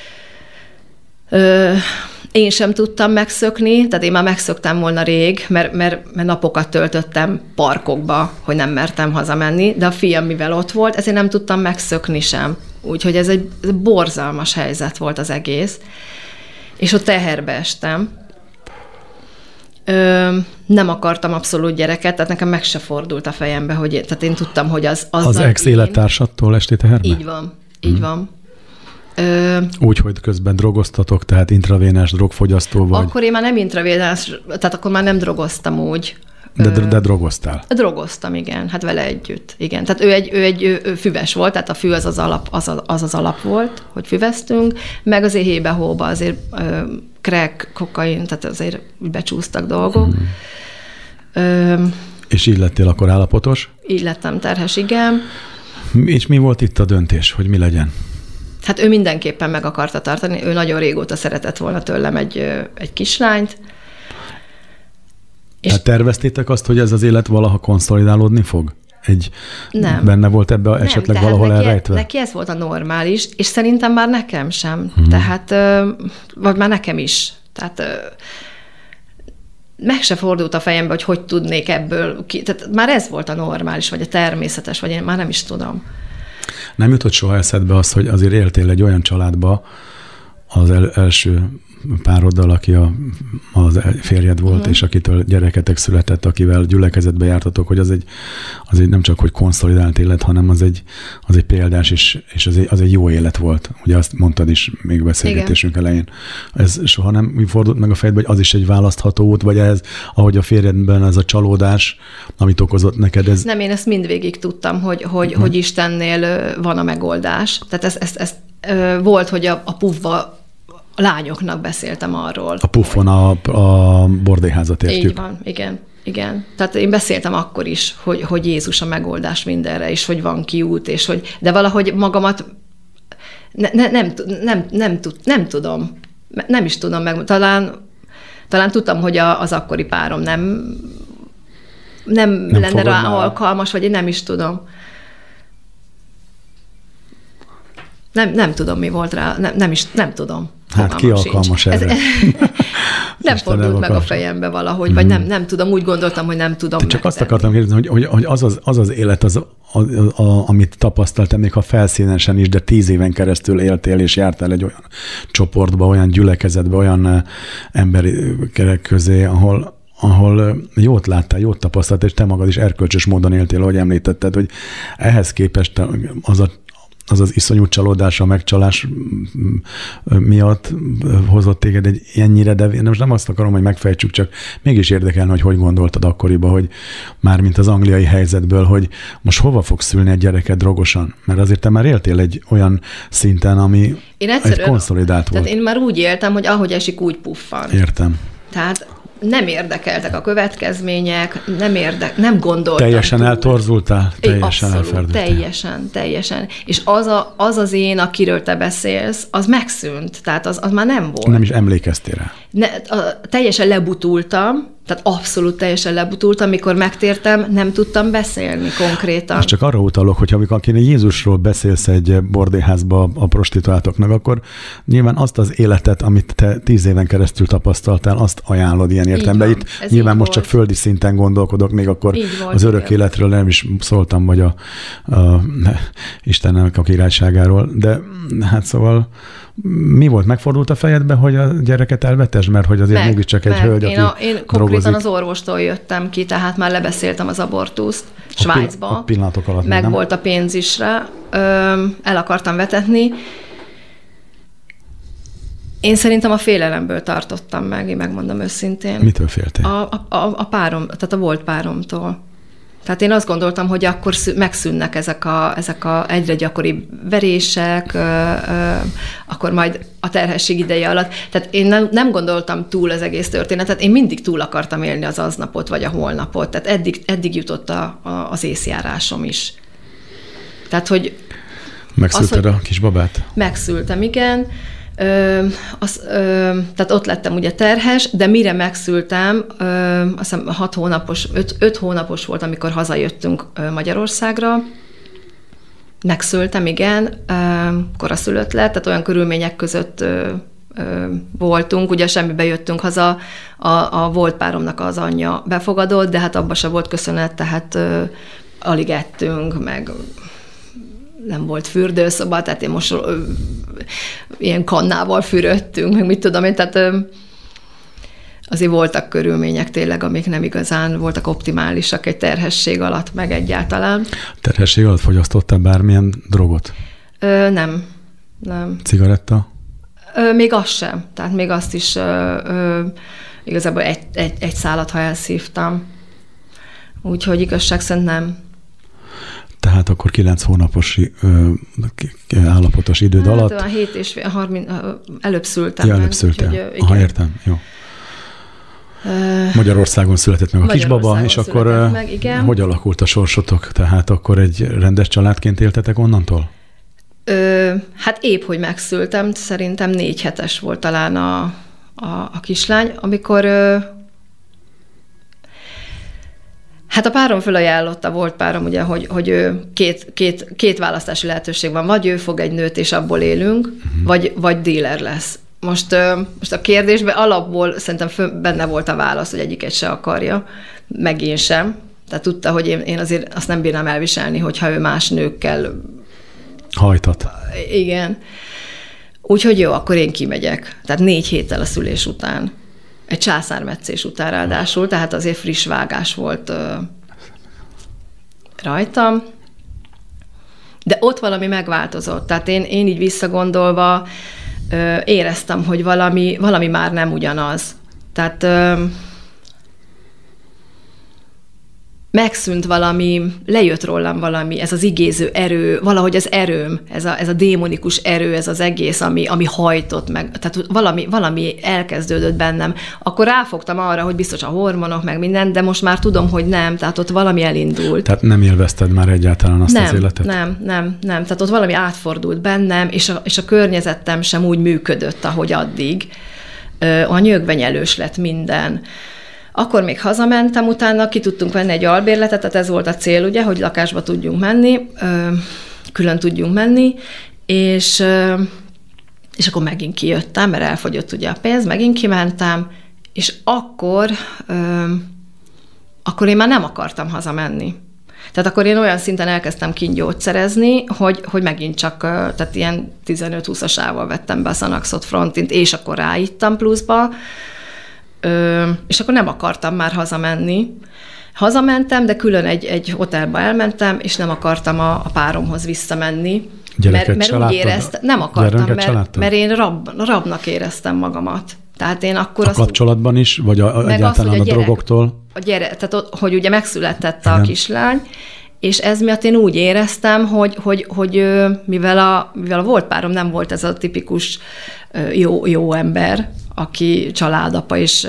Ö, Én sem tudtam megszökni, tehát én már megszöktem volna rég, mert, mert, mert napokat töltöttem parkokba, hogy nem mertem hazamenni, de a fiam mivel ott volt, ezért nem tudtam megszökni sem. Úgyhogy ez egy, ez egy borzalmas helyzet volt az egész. És ott teherbe estem. Ö, nem akartam abszolút gyereket, tehát nekem meg se fordult a fejembe, hogy én, tehát én tudtam, hogy az... Az ex-élettársattól esti teherbe? Így van, így hmm. van. Ö, Úgy, hogy közben drogoztatok, tehát intravénás drogfogyasztó vagy? Akkor én már nem intravénás, tehát akkor már nem drogoztam úgy. De, de drogoztál? Drogoztam, igen, hát vele együtt, igen. Tehát ő egy, ő egy ő, ő füves volt, tehát a fű az az, alap, az, az az alap volt, hogy füveztünk, meg azért hébe-hóba azért ö, crack, kokain, tehát azért becsúsztak dolgok. Mm. Ö, És így lettél akkor állapotos? Így lettem terhes, igen. És mi volt itt a döntés, hogy mi legyen? Hát ő mindenképpen meg akarta tartani, ő nagyon régóta szeretett volna tőlem egy, egy kislányt. És tehát terveztétek azt, hogy ez az élet valaha konszolidálódni fog? Egy, nem. Benne volt ebbe nem, esetleg valahol neki, elrejtve? Neki ez volt a normális, és szerintem már nekem sem. Hmm. Tehát, vagy már nekem is. Tehát meg se fordult a fejembe, hogy hogy tudnék ebből ki. Tehát már ez volt a normális, vagy a természetes, vagy én már nem is tudom. Nem jutott soha eszedbe az, hogy azért éltél egy olyan családba az el, első pároddal, aki a, az férjed volt, uh-huh. és akitől gyereketek született, akivel gyülekezetbe jártatok, hogy az egy, az egy nem csak, hogy konszolidált élet, hanem az egy, az egy példás, és, és az, egy, az egy jó élet volt. Ugye azt mondtad is még beszélgetésünk Igen. elején. Ez soha nem fordult meg a fejedbe, hogy az is egy választható út, vagy ez, ahogy a férjedben ez a csalódás, amit okozott neked? Ez... Nem, én ezt mindvégig tudtam, hogy, hogy, uh-huh. hogy Istennél van a megoldás. Tehát ez, ez, ez volt, hogy a, a pufba a lányoknak beszéltem arról. A puffon a, a bordélyházat értjük. Így van, igen. Igen. Tehát én beszéltem akkor is, hogy, hogy Jézus a megoldás mindenre, és hogy van kiút, és hogy, de valahogy magamat ne, ne, nem, nem, nem, tud, nem tudom, nem is tudom meg, talán, talán tudtam, hogy a, az akkori párom nem, nem, nem lenne rá alkalmas, vagy én nem is tudom. Nem, nem tudom, mi volt rá, nem, nem is, nem tudom. Hát ki alkalmas erre? Ez, nem fordult meg a fejembe valahogy, mm. vagy nem, nem tudom, úgy gondoltam, hogy nem tudom. Te csak azt akartam kérdezni, hogy, hogy, hogy az, az, az az élet, az, az, az, amit tapasztaltál, még ha felszínesen is, de tíz éven keresztül éltél, és jártál egy olyan csoportba, olyan gyülekezetbe, olyan emberi kerek közé, ahol ahol jót láttál, jót tapasztalt, és te magad is erkölcsös módon éltél, ahogy említetted, hogy ehhez képest az a az az iszonyú csalódás, a megcsalás miatt hozott téged egy ennyire, de most nem azt akarom, hogy megfejtsük, csak mégis érdekelne, hogy hogy gondoltad akkoriban, hogy már mint az angliai helyzetből, hogy most hova fogsz szülni egy gyereket drogosan? Mert azért te már éltél egy olyan szinten, ami én egy konszolidált volt. Tehát én már úgy éltem, hogy ahogy esik, úgy puffan. Értem. Tehát nem érdekeltek a következmények, nem érdek, nem gondoltam. Teljesen túl. Eltorzultál? Teljesen Abszolút, elferdültél. teljesen, teljesen. És az, a, az az én, akiről te beszélsz, az megszűnt. Tehát az, az már nem volt. Nem is emlékeztél rá. Ne, a, teljesen lebutultam, tehát abszolút teljesen lebutultam, amikor megtértem, nem tudtam beszélni konkrétan. Most csak arra utalok, hogy amikor Jézusról beszélsz egy bordélyházba a prostituáltoknak, akkor nyilván azt az életet, amit te tíz éven keresztül tapasztaltál, azt ajánlod ilyen értelemben. Itt nyilván most volt. Csak földi szinten gondolkodok, még akkor volt, az örök igen. életről nem is szóltam, vagy a, a Istennek a királyságáról, de hát szóval mi volt? Megfordult a fejedbe, hogy a gyereket elvetesd? Mert hogy azért mégiscsak egy hölgy, én, a, én konkrétan az orvostól jöttem ki, tehát már lebeszéltem az abortuszt Svájcba. A pillanatok alatt meg nem? volt a pénz is rá. Ö, el akartam vetetni. Én szerintem a félelemből tartottam meg, én megmondom őszintén. Mitől féltél? A, a, a párom, tehát a volt páromtól. Tehát én azt gondoltam, hogy akkor megszűnnek ezek a, ezek a egyre gyakoribb verések, ö, ö, akkor majd a terhesség ideje alatt. Tehát én nem, nem gondoltam túl az egész történetet, én mindig túl akartam élni az aznapot, vagy a holnapot. Tehát eddig, eddig jutott a, a, az észjárásom is. Tehát, hogy... Megszülted a kisbabát? Megszültem, igen. Ö, az, ö, tehát ott lettem ugye terhes, de mire megszültem, ö, azt hiszem hat hónapos, öt, öt hónapos volt, amikor hazajöttünk ö, Magyarországra. Megszültem, igen, ö, koraszülött lett, tehát olyan körülmények között ö, ö, voltunk, ugye semmibe jöttünk haza, a, a volt páromnak az anyja befogadott, de hát abba se volt köszönet, tehát ö, alig ettünk, meg... nem volt fürdőszoba, tehát én most ö, ilyen kannával fürödtünk, meg mit tudom én, tehát ö, azért voltak körülmények tényleg, amik nem igazán voltak optimálisak egy terhesség alatt, meg egyáltalán. Terhesség alatt fogyasztottál bármilyen drogot? Ö, nem, nem. Cigaretta? Ö, még az sem, tehát még azt is ö, ö, igazából egy, egy, egy szálat, ha elszívtam. Úgyhogy igazság szerint nem. Tehát akkor kilenc hónapos ö, állapotos időd hát, alatt. A hét és fél, harminc, előbb szültem. Ja, előbb szültem. Aha, értem, jó. Magyarországon született meg a kisbaba, és akkor meg, hogy alakult a sorsotok? Tehát akkor egy rendes családként éltetek onnantól? Ö, hát épp, hogy megszültem, szerintem négy hetes volt talán a, a, a kislány, amikor ö, hát a párom fölajánlotta, volt párom, ugye, hogy, hogy két, két, két választási lehetőség van, vagy ő fog egy nőt, és abból élünk, uh-huh. vagy, vagy díler lesz. Most, most a kérdésben alapból szerintem fő, benne volt a válasz, hogy egyiket se akarja, meg én sem. Tehát tudta, hogy én, én azért azt nem bírnám elviselni, hogyha ő más nőkkel hajtat. Igen. Úgyhogy jó, akkor én kimegyek. Tehát négy héttel a szülés után. Egy császármetszés után ráadásul, tehát azért friss vágás volt ö, rajtam. De ott valami megváltozott. Tehát én, én így visszagondolva ö, éreztem, hogy valami, valami már nem ugyanaz. Tehát ö, megszűnt valami, lejött rólam valami, ez az igéző erő, valahogy az erőm, ez a, ez a démonikus erő, ez az egész, ami, ami hajtott meg, tehát valami, valami elkezdődött bennem. Akkor ráfogtam arra, hogy biztos a hormonok, meg minden, de most már tudom, hogy nem, tehát ott valami elindult. Tehát nem élvezted már egyáltalán azt nem, az életet? Nem, nem, nem. Tehát ott valami átfordult bennem, és a, és a környezetem sem úgy működött, ahogy addig. A nyögvenyelős lett minden. Akkor még hazamentem, utána ki tudtunk venni egy albérletet, tehát ez volt a cél, ugye, hogy lakásba tudjunk menni, külön tudjunk menni, és, és akkor megint kijöttem, mert elfogyott ugye a pénz, megint kimentem, és akkor, akkor én már nem akartam hazamenni. Tehát akkor én olyan szinten elkezdtem kíngyógyszerezni, hogy, hogy megint csak, tehát ilyen tizenöt-húszasával vettem be a Szanaxot Frontint, és akkor ráittam pluszba, Ö, és akkor nem akartam már hazamenni. Hazamentem, de külön egy, egy hotelba elmentem, és nem akartam a, a páromhoz visszamenni. Gyereket mert, mert úgy éreztem, nem akartam, mert, mert én rab, rabnak éreztem magamat. Tehát én akkor a azt, kapcsolatban is, vagy a, egyáltalán az, a, a gyerek, drogoktól? A gyerek, tehát hogy ugye megszületett igen. a kislány, és ez miatt én úgy éreztem, hogy, hogy, hogy mivel, a, mivel a volt párom nem volt ez a tipikus jó, jó ember, aki családapa és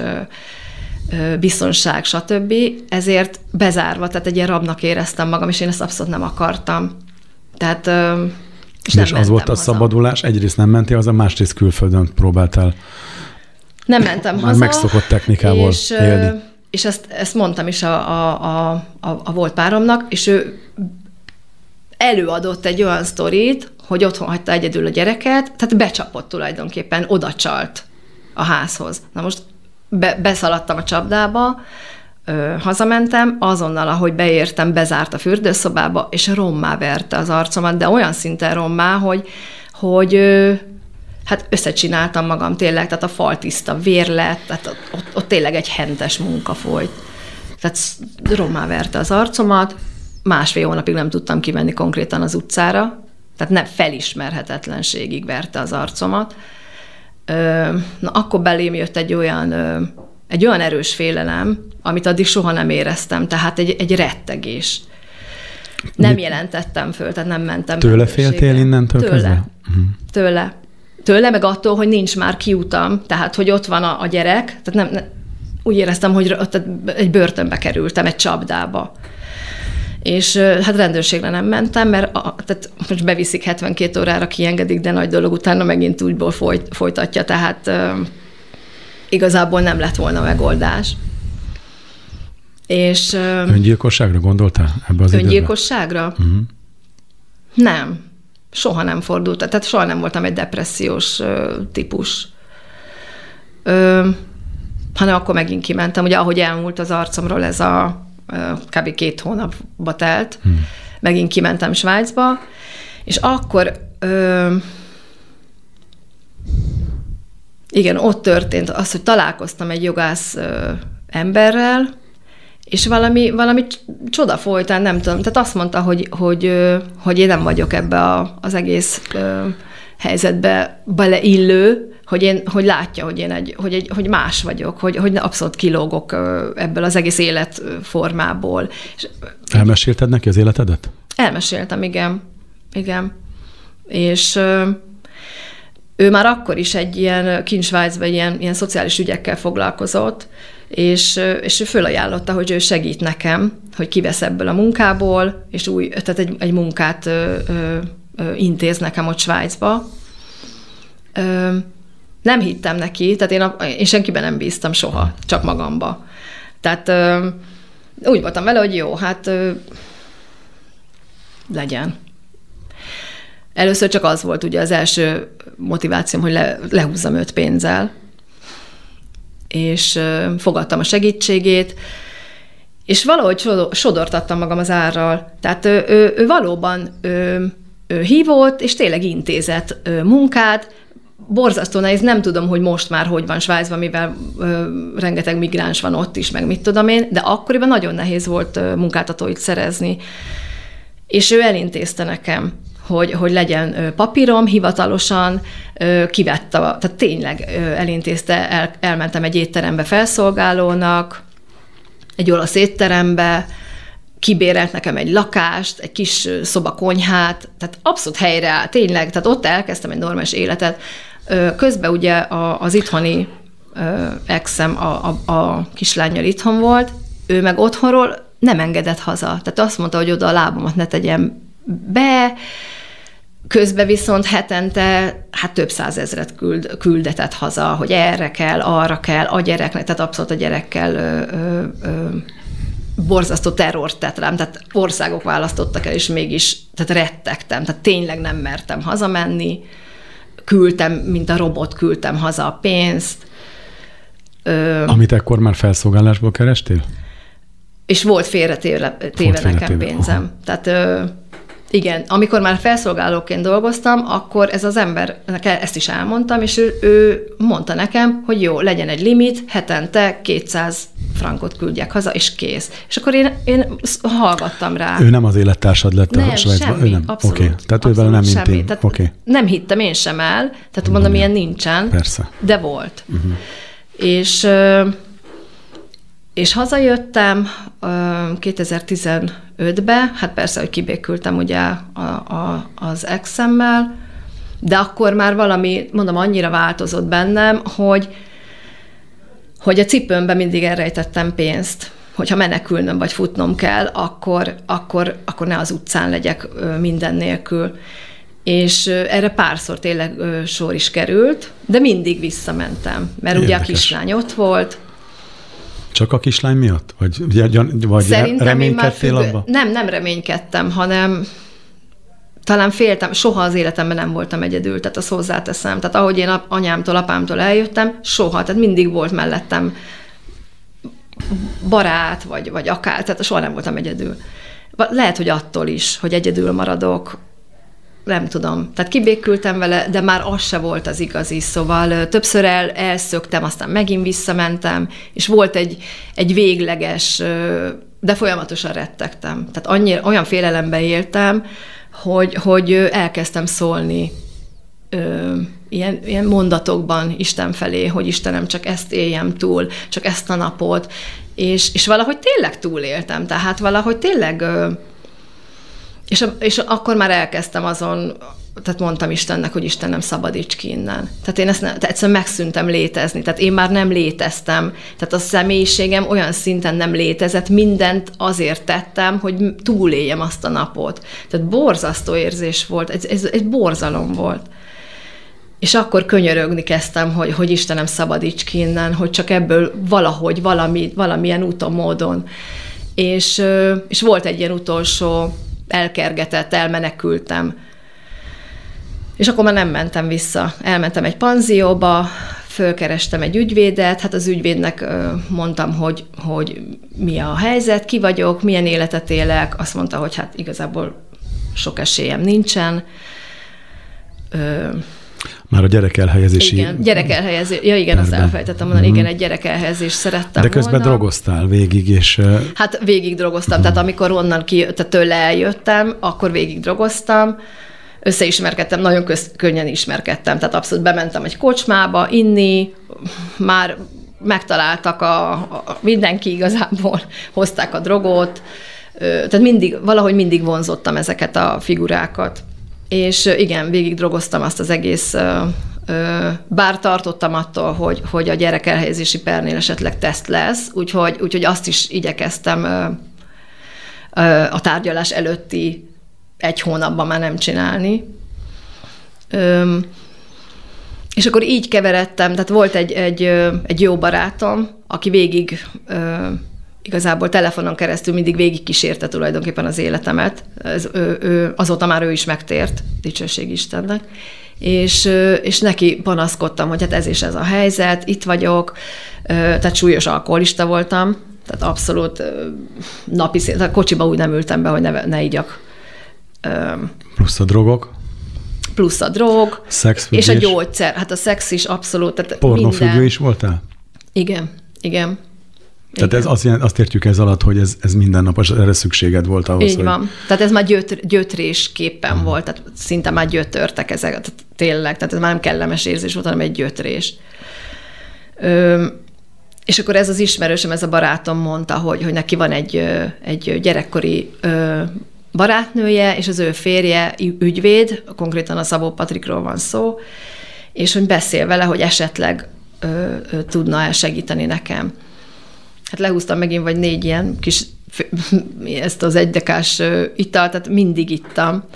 biztonság, stb. Ezért bezárva, tehát egy ilyen rabnak éreztem magam, és én ezt abszolút nem akartam. Tehát, és nem és az volt a haza. Szabadulás? Egyrészt nem mentél haza, másrészt külföldön próbáltál. Nem mentem már haza. megszokott technikával és, élni. És ezt, ezt mondtam is a, a, a, a volt páromnak, és ő előadott egy olyan sztorit, hogy otthon hagyta egyedül a gyereket, tehát becsapott tulajdonképpen, oda csalt a házhoz. Na most be, beszaladtam a csapdába, ö, hazamentem, azonnal, ahogy beértem, bezárt a fürdőszobába, és rommá verte az arcomat, de olyan szinten rommá, hogy, hogy ö, hát összecsináltam magam tényleg, tehát a fal tiszta vér lett, tehát ott, ott, ott tényleg egy hentes munka folyt. Tehát rommá verte az arcomat, másfél hónapig nem tudtam kimenni konkrétan az utcára, tehát nem felismerhetetlenségig verte az arcomat. Na, akkor belém jött egy olyan, egy olyan erős félelem, amit addig soha nem éreztem, tehát egy, egy rettegés. Nem jelentettem föl, tehát nem mentem. Tőle féltél innentől Tőle. kezdve? Tőle. Tőle, meg attól, hogy nincs már kiutam, tehát hogy ott van a, a gyerek, tehát nem, nem, úgy éreztem, hogy tehát egy börtönbe kerültem, egy csapdába. És hát rendőrségre nem mentem, mert a, tehát most beviszik hetvenkét órára, kiengedik, de nagy dolog utána megint úgyból folyt, folytatja, tehát uh, igazából nem lett volna megoldás. És, uh, öngyilkosságra gondoltál ebbe az időben? Öngyilkosságra? Uh-huh. Nem. Soha nem fordult. Tehát soha nem voltam egy depressziós uh, típus. Uh, hanem akkor megint kimentem. Ugye ahogy elmúlt az arcomról ez a kb. két hónapba telt, hmm. megint kimentem Svájcba, és akkor ö, igen, ott történt az, hogy találkoztam egy jogász ö, emberrel, és valami, valami csoda folytán, nem tudom, tehát azt mondta, hogy, hogy, ö, hogy én nem vagyok ebbe a, az egész ö, helyzetbe beleillő, hogy, én, hogy látja, hogy én egy, hogy egy, hogy más vagyok, hogy, hogy abszolút kilógok ebből az egész életformából. Elmesélted neki az életedet? Elmeséltem, igen. Igen. És ö, ő már akkor is egy ilyen kint Svájcban ilyen, ilyen szociális ügyekkel foglalkozott, és, és ő fölajánlotta, hogy ő segít nekem, hogy kivesz ebből a munkából, és új, tehát egy, egy munkát ö, ö, ö, intéz nekem ott Svájcba. Ö, nem hittem neki, tehát én, a, én senkiben nem bíztam soha, csak magamba. Tehát ö, úgy voltam vele, hogy jó, hát ö, legyen. Először csak az volt ugye az első motivációm, hogy le, lehúzzam őt pénzzel, és ö, fogadtam a segítségét, és valahogy sodortattam magam az árral. Tehát ő, ő, ő valóban ő, ő hívott, és tényleg intézett ő, munkát. Borzasztó nehéz, nem tudom, hogy most már hogy van Svájcban, mivel ö, rengeteg migráns van ott is, meg mit tudom én, de akkoriban nagyon nehéz volt ö, munkáltatóit szerezni. És ő elintézte nekem, hogy, hogy legyen papírom, hivatalosan kivette, tehát tényleg elintézte, el, elmentem egy étterembe felszolgálónak, egy olasz étterembe, kibérelt nekem egy lakást, egy kis szobakonyhát, tehát abszolút helyre áll, tényleg, tehát ott elkezdtem egy normális életet. Közben ugye az itthoni exem, a, a, a kislánnyal itthon volt, ő meg otthonról nem engedett haza. Tehát azt mondta, hogy oda a lábamat ne tegyem be, közben viszont hetente hát több százezret küld, küldetett haza, hogy erre kell, arra kell, a gyereknek, tehát abszolút a gyerekkel ö, ö, ö, borzasztó terrort tett rám, tehát országok választottak el, és mégis tehát rettegtem, tehát tényleg nem mertem hazamenni, küldtem, mint a robot, küldtem haza a pénzt. Ö, Amit ekkor már felszolgálásból kerestél? És volt félretéve téve nekem pénzem. Aha. Tehát ö, igen, amikor már felszolgálóként dolgoztam, akkor ez az ember, ezt is elmondtam, és ő, ő mondta nekem, hogy jó, legyen egy limit, hetente kétszáz frankot küldjek haza, és kész. És akkor én, én hallgattam rá. Ő nem az élettársad lett nem, a Svájcban? Semmi, ő nem, abszolút. Okay. Tehát ővel nem intim. Okay. Nem hittem én sem el, tehát mondom, mm, ilyen nincsen, persze. De volt. Uh-huh. És... És hazajöttem kétezer-tizenötbe, hát persze, hogy kibékültem ugye a, a, az exemmel, de akkor már valami, mondom, annyira változott bennem, hogy, hogy a cipőmben mindig elrejtettem pénzt, hogyha menekülnöm vagy futnom kell, akkor, akkor, akkor ne az utcán legyek minden nélkül. És erre párszor tényleg sor is került, de mindig visszamentem, mert Érdekes. Ugye a kislány ott volt. Csak a kislány miatt? Vagy, vagy reménykedtél abba? Nem, nem reménykedtem, hanem talán féltem, soha az életemben nem voltam egyedül, tehát azt hozzáteszem. Tehát ahogy én anyámtól, apámtól eljöttem, soha, tehát mindig volt mellettem barát, vagy, vagy akár, tehát soha nem voltam egyedül. Lehet, hogy attól is, hogy egyedül maradok, nem tudom. Tehát kibékültem vele, de már az se volt az igazi, szóval többször el, elszöktem, aztán megint visszamentem, és volt egy, egy végleges, de folyamatosan rettegtem. Tehát annyira, olyan félelemben éltem, hogy, hogy elkezdtem szólni ö, ilyen, ilyen mondatokban Isten felé, hogy Istenem, csak ezt éljem túl, csak ezt a napot, és, és valahogy tényleg túléltem, tehát valahogy tényleg... Ö, És, és akkor már elkezdtem azon, tehát mondtam Istennek, hogy Istenem, szabadíts ki innen. Tehát én ezt ne, tehát egyszerűen megszűntem létezni. Tehát én már nem léteztem. Tehát a személyiségem olyan szinten nem létezett, mindent azért tettem, hogy túléljem azt a napot. Tehát borzasztó érzés volt, ez, ez egy borzalom volt. És akkor könyörögni kezdtem, hogy, hogy Istenem, szabadíts ki innen, hogy csak ebből valahogy, valami, valamilyen úton, módon. És, és volt egy ilyen utolsó elkergetett, elmenekültem. És akkor már nem mentem vissza. Elmentem egy panzióba, fölkerestem egy ügyvédet, hát az ügyvédnek mondtam, hogy, hogy mi a helyzet, ki vagyok, milyen életet élek. Azt mondta, hogy hát igazából sok esélyem nincsen. Már a gyerek elhelyezési... Igen, gyerek elhelyezés. Ja igen, azt elfelejtettem mondani, igen, egy gyerek elhelyezést szerettem De közben volna. drogoztál végig, és... Hát végig drogoztam, tehát amikor onnan ki, tehát tőle eljöttem, akkor végig drogoztam, összeismerkedtem, nagyon köz, könnyen ismerkedtem, tehát abszolút bementem egy kocsmába inni, már megtaláltak a, a mindenki igazából, hozták a drogot, tehát mindig, valahogy mindig vonzottam ezeket a figurákat. És igen, végig drogoztam azt az egész, bár tartottam attól, hogy, hogy a gyerekelhelyezési pernél esetleg teszt lesz, úgyhogy, úgyhogy azt is igyekeztem a tárgyalás előtti egy hónapban már nem csinálni. És akkor így keveredtem, tehát volt egy, egy, egy jó barátom, aki végig igazából telefonon keresztül mindig végig kísérte tulajdonképpen az életemet. Ez, ő, ő, azóta már ő is megtért, dicsőség Istennek. És, és neki panaszkodtam, hogy hát ez is ez a helyzet, itt vagyok, tehát súlyos alkoholista voltam, tehát abszolút napi szint, a kocsiba úgy nem ültem be, hogy ne, ne igyak. Plusz a drogok. Plusz a drog, szexfüggés. És a gyógyszer. Hát a szex is abszolút. Tehát pornófüggő minden... is voltál? Igen, igen. Tehát igen. Ez azt, azt értjük ez alatt, hogy ez, ez mindennapos, erre szükséged volt ahhoz, így hogy... van. Tehát ez már gyötr, gyötrésképpen hmm. volt, tehát szinte már gyötörtek ezek, tehát tényleg, tehát ez már nem kellemes érzés volt, hanem egy gyötrés. Ö, és akkor ez az ismerősöm, ez a barátom mondta, hogy, hogy neki van egy, egy gyerekkori ö, barátnője, és az ő férje ügyvéd, konkrétan a Szabó Patrikról van szó, és hogy beszél vele, hogy esetleg ö, ö, tudna segíteni nekem. Hát lehúztam megint vagy négy ilyen kis, ezt az egydekás italt, tehát mindig ittam.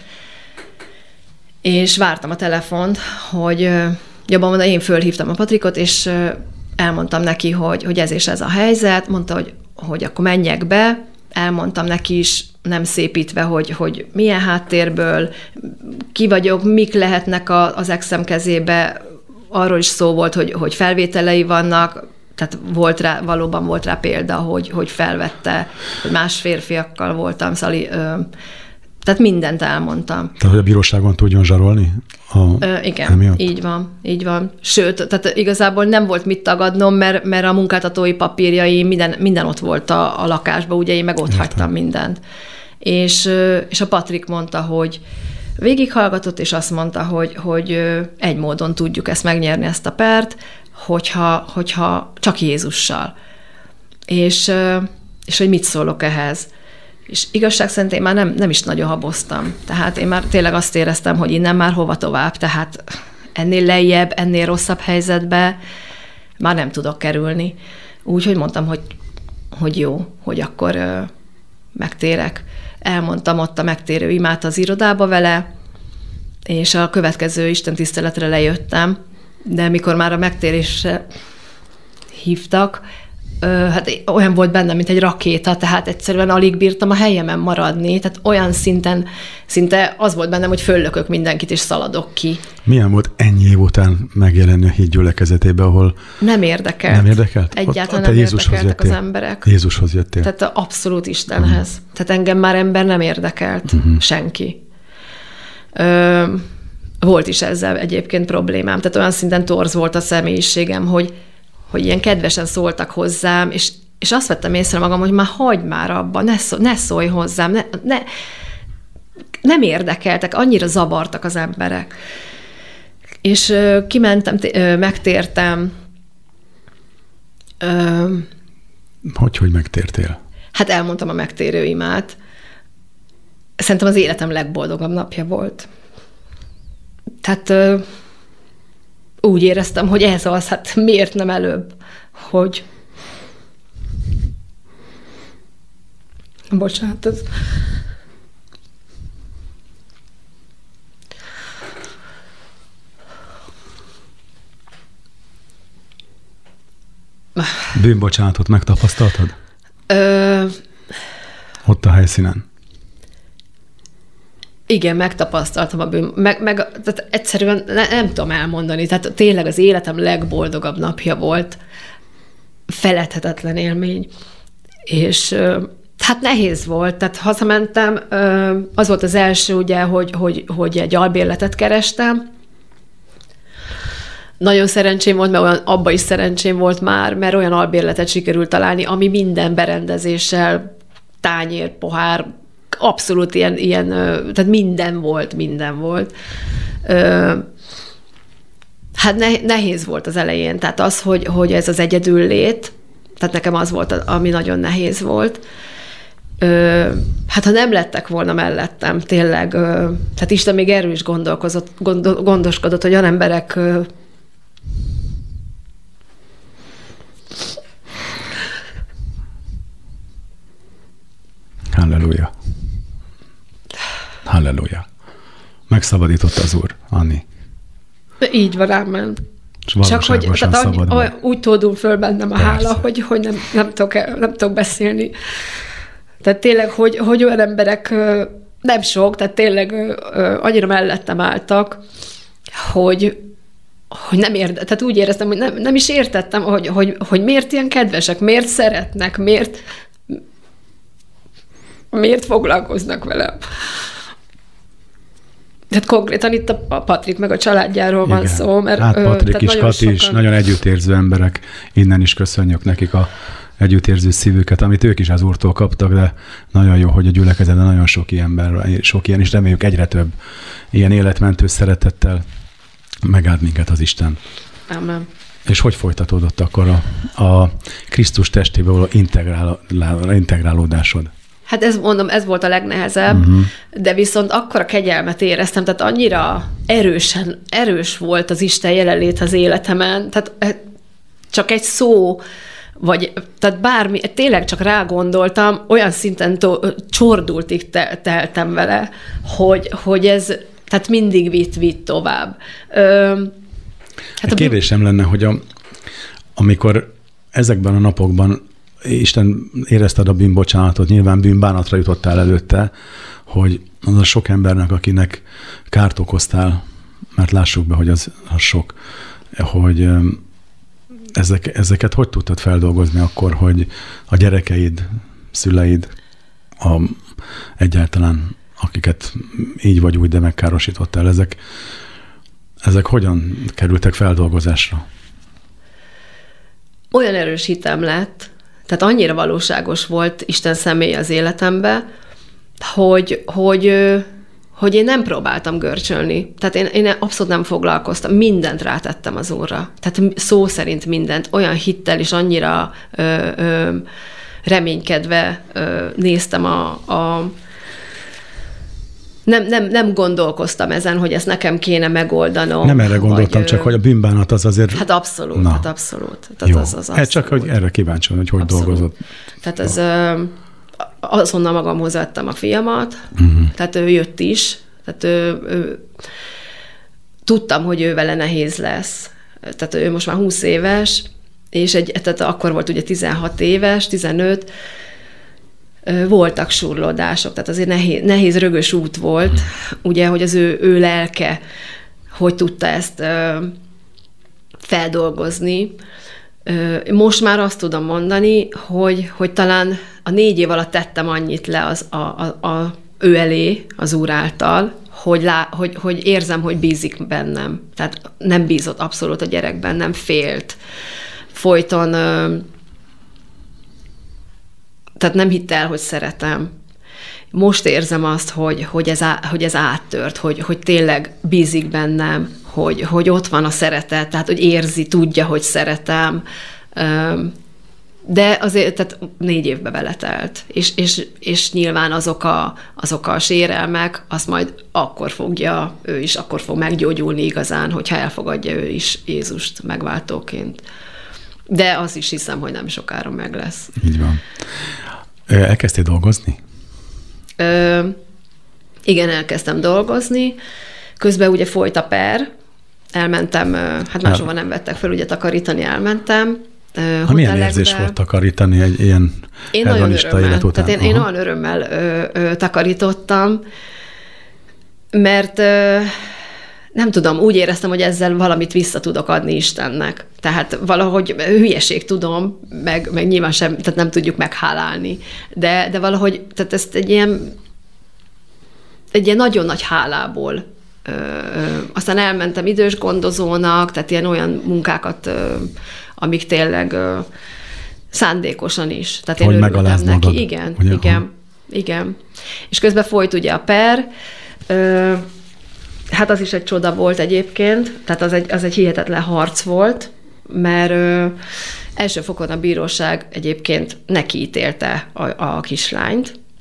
És vártam a telefont, hogy jobban mondom, én fölhívtam a Patrikot, és elmondtam neki, hogy, hogy ez és ez a helyzet, mondta, hogy, hogy akkor menjek be, elmondtam neki is, nem szépítve, hogy, hogy milyen háttérből, ki vagyok, mik lehetnek a, az exem kezébe, arról is szó volt, hogy, hogy felvételei vannak, tehát volt rá, valóban volt rá példa, hogy, hogy felvette, hogy más férfiakkal voltam, Szali, ö, tehát mindent elmondtam. Tehát, hogy a bíróságon tudjon zsarolni? A ö, igen, emiatt? így van, így van. Sőt, tehát igazából nem volt mit tagadnom, mert, mert a munkáltatói papírjai, minden, minden ott volt a, a lakásban, ugye én meg ott Értem. hagytam mindent. És, és a Patrik mondta, hogy végighallgatott, és azt mondta, hogy, hogy egy módon tudjuk ezt megnyerni, ezt a pert, hogyha, hogyha csak Jézussal. És, és hogy mit szólok ehhez. És igazság szerint én már nem, nem is nagyon haboztam. Tehát én már tényleg azt éreztem, hogy innen már hova tovább, tehát ennél lejjebb, ennél rosszabb helyzetbe már nem tudok kerülni. Úgyhogy mondtam, hogy, hogy jó, hogy akkor ö, megtérek. Elmondtam ott a megtérő imát az irodába vele, és a következő istentiszteletre lejöttem, de mikor már a megtérésre hívtak, hát olyan volt bennem, mint egy rakéta, tehát egyszerűen alig bírtam a helyemen maradni, tehát olyan szinten, szinte az volt bennem, hogy föllökök mindenkit, és szaladok ki. Milyen volt ennyi év után megjelenni a híd gyülekezetében, ahol... Nem érdekelt. Nem érdekelt? Egyáltalán nem érdekeltek az emberek. Jézushoz jöttél. Tehát abszolút Istenhez. Uh-huh. Tehát engem már ember nem érdekelt. Uh-huh. Senki. Ö, volt is ezzel egyébként problémám. Tehát olyan szinten torz volt a személyiségem, hogy hogy ilyen kedvesen szóltak hozzám, és, és azt vettem észre magam, hogy már hagyd már abba, ne, szó, ne szólj hozzám, ne, ne, nem érdekeltek, annyira zavartak az emberek. És ö, kimentem, ö, megtértem. Ö, hogy, hogy megtértél? Hát elmondtam a megtérő imát. Szerintem az életem legboldogabb napja volt. Tehát... Ö, úgy éreztem, hogy ez az, hát miért nem előbb, hogy... Bocsánat, ez... Bűnbocsánatot megtapasztaltad? Ö... Ott a helyszínen? Igen, megtapasztaltam a bűn, meg, meg tehát egyszerűen ne, nem tudom elmondani, tehát tényleg az életem legboldogabb napja volt, feledhetetlen élmény, és hát nehéz volt, tehát hazamentem, az volt az első ugye, hogy, hogy, hogy egy albérletet kerestem, nagyon szerencsém volt, mert olyan, abba is szerencsém volt már, mert olyan albérletet sikerült találni, ami minden berendezéssel, tányér, pohár, abszolút ilyen, ilyen, tehát minden volt, minden volt. Hát nehéz volt az elején, tehát az, hogy, hogy ez az egyedül lét, tehát nekem az volt, ami nagyon nehéz volt, Ö, hát ha nem lettek volna mellettem, tényleg, ö, tehát Isten még erről is gondolkozott, gondol, gondoskodott, hogy olyan emberek ö, Halleluja. Halleluja. Megszabadította az Úr, Anni. Így van, ámen. Csak hogy tehát annyi, úgy tódul föl bennem a Persze. hála, hogy, hogy nem, nem, tudok, nem tudok beszélni. Tehát tényleg, hogy, hogy olyan emberek nem sok, tehát tényleg annyira mellettem álltak, hogy, hogy nem érde, tehát úgy éreztem, hogy nem, nem is értettem, hogy, hogy, hogy miért ilyen kedvesek, miért szeretnek, miért, miért foglalkoznak velem. Tehát konkrétan itt a Patrik meg a családjáról Igen. van szó. Mert, hát Patrik is, Kati sokan... is, nagyon együttérző emberek. Innen is köszönjük nekik a együttérző szívüket, amit ők is az Úrtól kaptak, de nagyon jó, hogy a gyülekezetben nagyon sok ilyen ember, sok ilyen, és reméljük egyre több ilyen életmentő szeretettel megáld minket az Isten. Amen. És hogy folytatódott akkor a, a Krisztus testébe való integrál, integrálódásod? Hát ez mondom, ez volt a legnehezebb, uh-huh. de viszont akkora kegyelmet éreztem, tehát annyira erősen, erős volt az Isten jelenlét az életemen, tehát csak egy szó, vagy tehát bármi, tényleg csak rágondoltam, olyan szinten to, csordultig te, teltem vele, hogy, hogy ez, tehát mindig vitt, vitt tovább. Ö, hát egy kérdésem lenne, hogy a, amikor ezekben a napokban Isten érezted a bűnbocsánatot, nyilván bűnbánatra jutottál előtte, hogy az a sok embernek, akinek kárt okoztál, mert lássuk be, hogy az, az sok, hogy ezek, ezeket hogy tudtad feldolgozni akkor, hogy a gyerekeid, szüleid, a, egyáltalán akiket így vagy úgy, de megkárosítottál, ezek, ezek hogyan kerültek feldolgozásra? Olyan erős hitem lett, tehát annyira valóságos volt Isten személy az életembe, hogy, hogy, hogy én nem próbáltam görcsölni. Tehát én, én abszolút nem foglalkoztam. Mindent rátettem az Úrra. Tehát szó szerint mindent. Olyan hittel és annyira ö, ö, reménykedve ö, néztem a... a Nem, nem, nem gondolkoztam ezen, hogy ezt nekem kéne megoldanom. Nem erre gondoltam, vagy, csak hogy a bűnbánat az azért... Hát abszolút, Na. hát abszolút. Tehát Jó. Az, az hát csak, hogy erre kíváncsi hogy hogy abszolút. dolgozott. Tehát ez, azonnal magamhoz vettem a fiamat, uh-huh. tehát ő jött is, tehát ő, ő, tudtam, hogy ő vele nehéz lesz. Tehát ő most már húsz éves, és egy, tehát akkor volt ugye tizenhat éves, tizenöt, voltak surlódások, tehát azért nehéz, nehéz rögös út volt, ugye, hogy az ő, ő lelke, hogy tudta ezt ö, feldolgozni. Ö, most már azt tudom mondani, hogy, hogy talán a négy év alatt tettem annyit le az, a, a, a, ő elé, az Úr által, hogy, lá, hogy, hogy érzem, hogy bízik bennem. Tehát nem bízott abszolút a gyerekben, nem félt. Folyton... Ö, Tehát nem hitt el, hogy szeretem. Most érzem azt, hogy, hogy, ez, á, hogy ez áttört, hogy, hogy tényleg bízik bennem, hogy, hogy ott van a szeretet, tehát hogy érzi, tudja, hogy szeretem. De azért tehát négy évbe beletelt. És, és, és nyilván azok a, azok a sérelmek, azt majd akkor fogja, ő is akkor fog meggyógyulni igazán, hogyha elfogadja ő is Jézust megváltóként. De azt is hiszem, hogy nem sokára meg lesz. Így van. Elkezdtél dolgozni? Ö, igen, elkezdtem dolgozni. Közben ugye folyt a per. Elmentem, hát máshova nem vettek fel, ugye takarítani elmentem. Ha milyen érzés volt takarítani egy ilyen hedonista élet után? Tehát én, én olyan örömmel ö, ö, takarítottam, mert... Ö, nem tudom, úgy éreztem, hogy ezzel valamit vissza tudok adni Istennek. Tehát valahogy hülyeség tudom, meg, meg nyilván sem, tehát nem tudjuk meghálálni. De, de valahogy, tehát ezt egy ilyen, egy ilyen nagyon nagy hálából. Ö, ö, aztán elmentem idős gondozónak, tehát ilyen olyan munkákat, ö, amik tényleg ö, szándékosan is. Tehát hogy megalázd neki. Magad. Igen, Ugye, igen, ha? igen. És közben folyt ugye a per, ö, hát az is egy csoda volt egyébként, tehát az egy, az egy hihetetlen harc volt, mert ö, első fokon a bíróság egyébként nekiítélte a, a kislányt,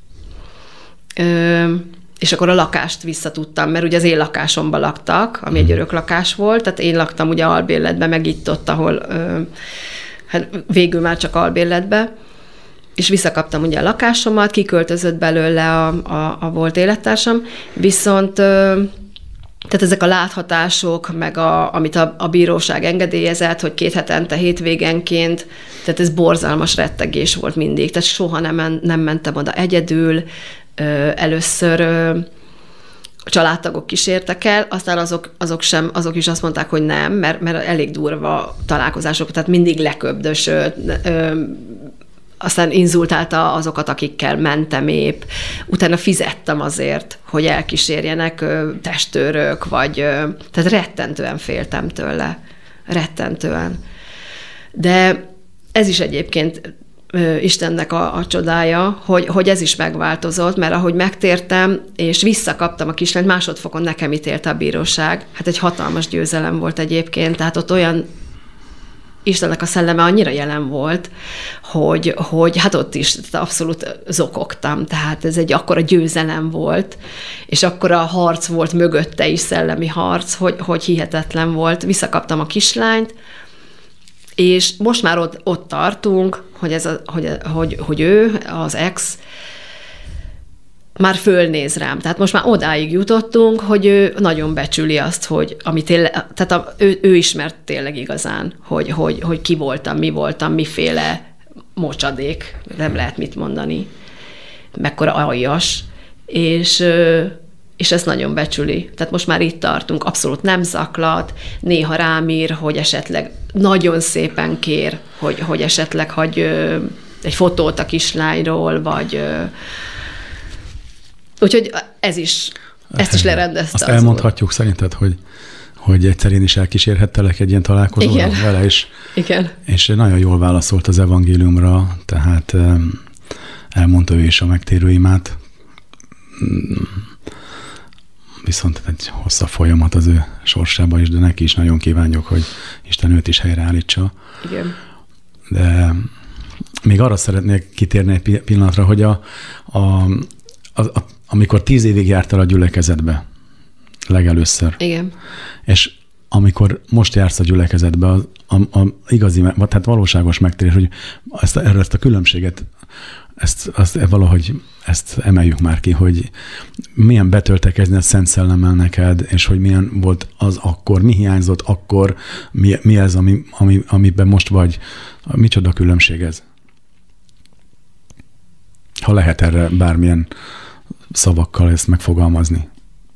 Ö, és akkor a lakást visszatudtam, mert ugye az én lakásomban laktak, ami egy örök lakás volt, tehát én laktam ugye albérletben, meg itt ott, ahol ö, hát végül már csak albérletbe, és visszakaptam ugye a lakásomat, kiköltözött belőle a, a, a volt élettársam, viszont ö, tehát ezek a láthatások, meg a, amit a, a bíróság engedélyezett, hogy két hetente, hétvégenként, tehát ez borzalmas rettegés volt mindig, tehát soha nem, nem mentem oda egyedül, először a családtagok kísértek el, aztán azok, azok, sem, azok is azt mondták, hogy nem, mert, mert elég durva találkozások, tehát mindig leköbdösölt, aztán inzultálta azokat, akikkel mentem épp. Utána fizettem azért, hogy elkísérjenek testőrök, vagy tehát rettentően féltem tőle. Rettentően. De ez is egyébként Istennek a, a csodája, hogy, hogy ez is megváltozott, mert ahogy megtértem, és visszakaptam a kislányt, másodfokon nekem ítélte a bíróság. Hát egy hatalmas győzelem volt egyébként, tehát ott olyan Istennek a szelleme annyira jelen volt, hogy, hogy hát ott is abszolút zokogtam, tehát ez egy akkora győzelem volt, és akkora harc volt mögötte is, szellemi harc, hogy, hogy hihetetlen volt. Visszakaptam a kislányt, és most már ott, ott tartunk, hogy, ez a, hogy, hogy, hogy ő, az ex, már fölnéz rám. Tehát most már odáig jutottunk, hogy ő nagyon becsüli azt, hogy ami tényleg, tehát a, ő, ő ismert tényleg igazán, hogy, hogy, hogy ki voltam, mi voltam, miféle mocsadék, nem lehet mit mondani, mekkora aljas, és, és ezt nagyon becsüli. Tehát most már itt tartunk, abszolút nem zaklat, néha rám ír, hogy esetleg nagyon szépen kér, hogy, hogy esetleg hagy egy fotót a kislányról, vagy úgyhogy ez is, ezt is lerendezte. Azt elmondhatjuk szerinted, hogy, hogy egyszer én is elkísérhettelek egy ilyen találkozóra Igen. vele is. Igen. És nagyon jól válaszolt az evangéliumra, tehát elmondta ő is a megtérő imát. Viszont egy hosszabb folyamat az ő sorsába is, de neki is nagyon kívánjuk, hogy Isten őt is helyreállítsa. Igen. De még arra szeretnék kitérni egy pillanatra, hogy a, a, a, a, amikor tíz évig jártál a gyülekezetbe legelőször. Igen. És amikor most jársz a gyülekezetbe, a, a, a igazi, tehát valóságos megtérés, hogy ezt, erre ezt a különbséget, ezt, azt valahogy ezt emeljük már ki, hogy milyen betöltekezni a Szent Szellemmel neked, és hogy milyen volt az akkor, mi hiányzott akkor, mi, mi ez, ami, ami, amiben most vagy, micsoda különbség ez? Ha lehet erre bármilyen szavakkal ezt megfogalmazni.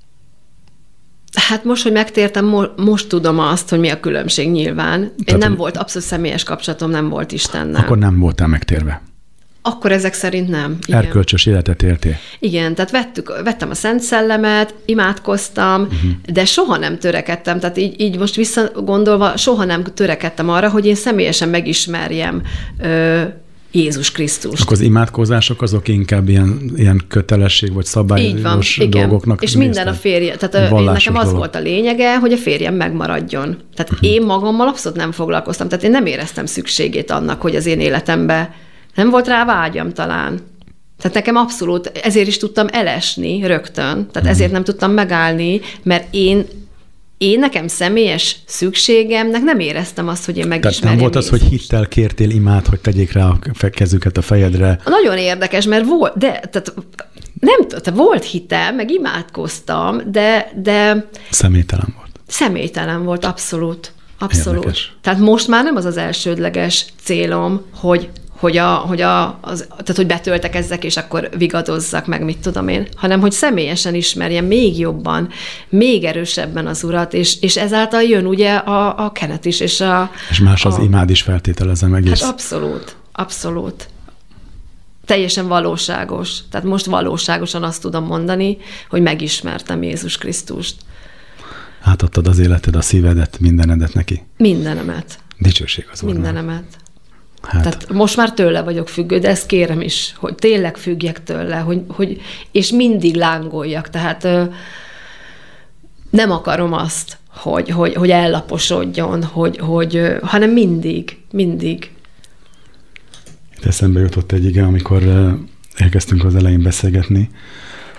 Hát most, hogy megtértem, mo- most tudom azt, hogy mi a különbség nyilván. Én Tehát, nem volt, abszolút személyes kapcsolatom nem volt Istennel. Akkor nem voltál megtérve. Akkor ezek szerint nem. Igen. Erkölcsös életet éltél. Igen, tehát vettük, vettem a Szent Szellemet, imádkoztam, uh-huh. de soha nem törekedtem, tehát így, így most visszagondolva, soha nem törekedtem arra, hogy én személyesen megismerjem ö, Jézus Krisztust. Akkor az imádkozások azok inkább ilyen, ilyen kötelesség vagy szabályos dolgoknak. És minden a férje. Tehát én nekem az dolog. Volt a lényege, hogy a férjem megmaradjon. Tehát uh-huh. én magammal abszolút nem foglalkoztam. Tehát én nem éreztem szükségét annak, hogy az én életemben nem volt rá vágyam talán. Tehát nekem abszolút, ezért is tudtam elesni rögtön. Tehát uh-huh. ezért nem tudtam megállni, mert én Én nekem személyes szükségemnek nem éreztem azt, hogy én megismerjem. Tehát nem volt az, hogy hittel kértél imát, hogy tegyék rá a kezüket a fejedre? Nagyon érdekes, mert volt, de tehát nem tudom, volt hitem, meg imádkoztam, de, de... Személytelen volt. Személytelen volt, abszolút. Abszolút. Érdekes. Tehát most már nem az az elsődleges célom, hogy hogy, a, hogy, a, az, tehát, hogy betöltekezzek, és akkor vigadozzak meg, mit tudom én, hanem hogy személyesen ismerjem még jobban, még erősebben az Urat, és, és ezáltal jön ugye a, a kenet is, és a... És más az a, imád is feltételezem egész. Hát abszolút, abszolút. Teljesen valóságos. Tehát most valóságosan azt tudom mondani, hogy megismertem Jézus Krisztust. Átadtad az életed, a szívedet, mindenedet neki? Mindenemet. Dicsőség az Úrnak. Mindenemet. Hát. Tehát most már tőle vagyok függő, de ezt kérem is, hogy tényleg függjek tőle, hogy, hogy, és mindig lángoljak. Tehát ö, nem akarom azt, hogy, hogy, hogy ellaposodjon, hogy, hogy, ö, hanem mindig, mindig. Itt eszembe jutott egy igen, amikor elkezdtünk az elején beszélgetni,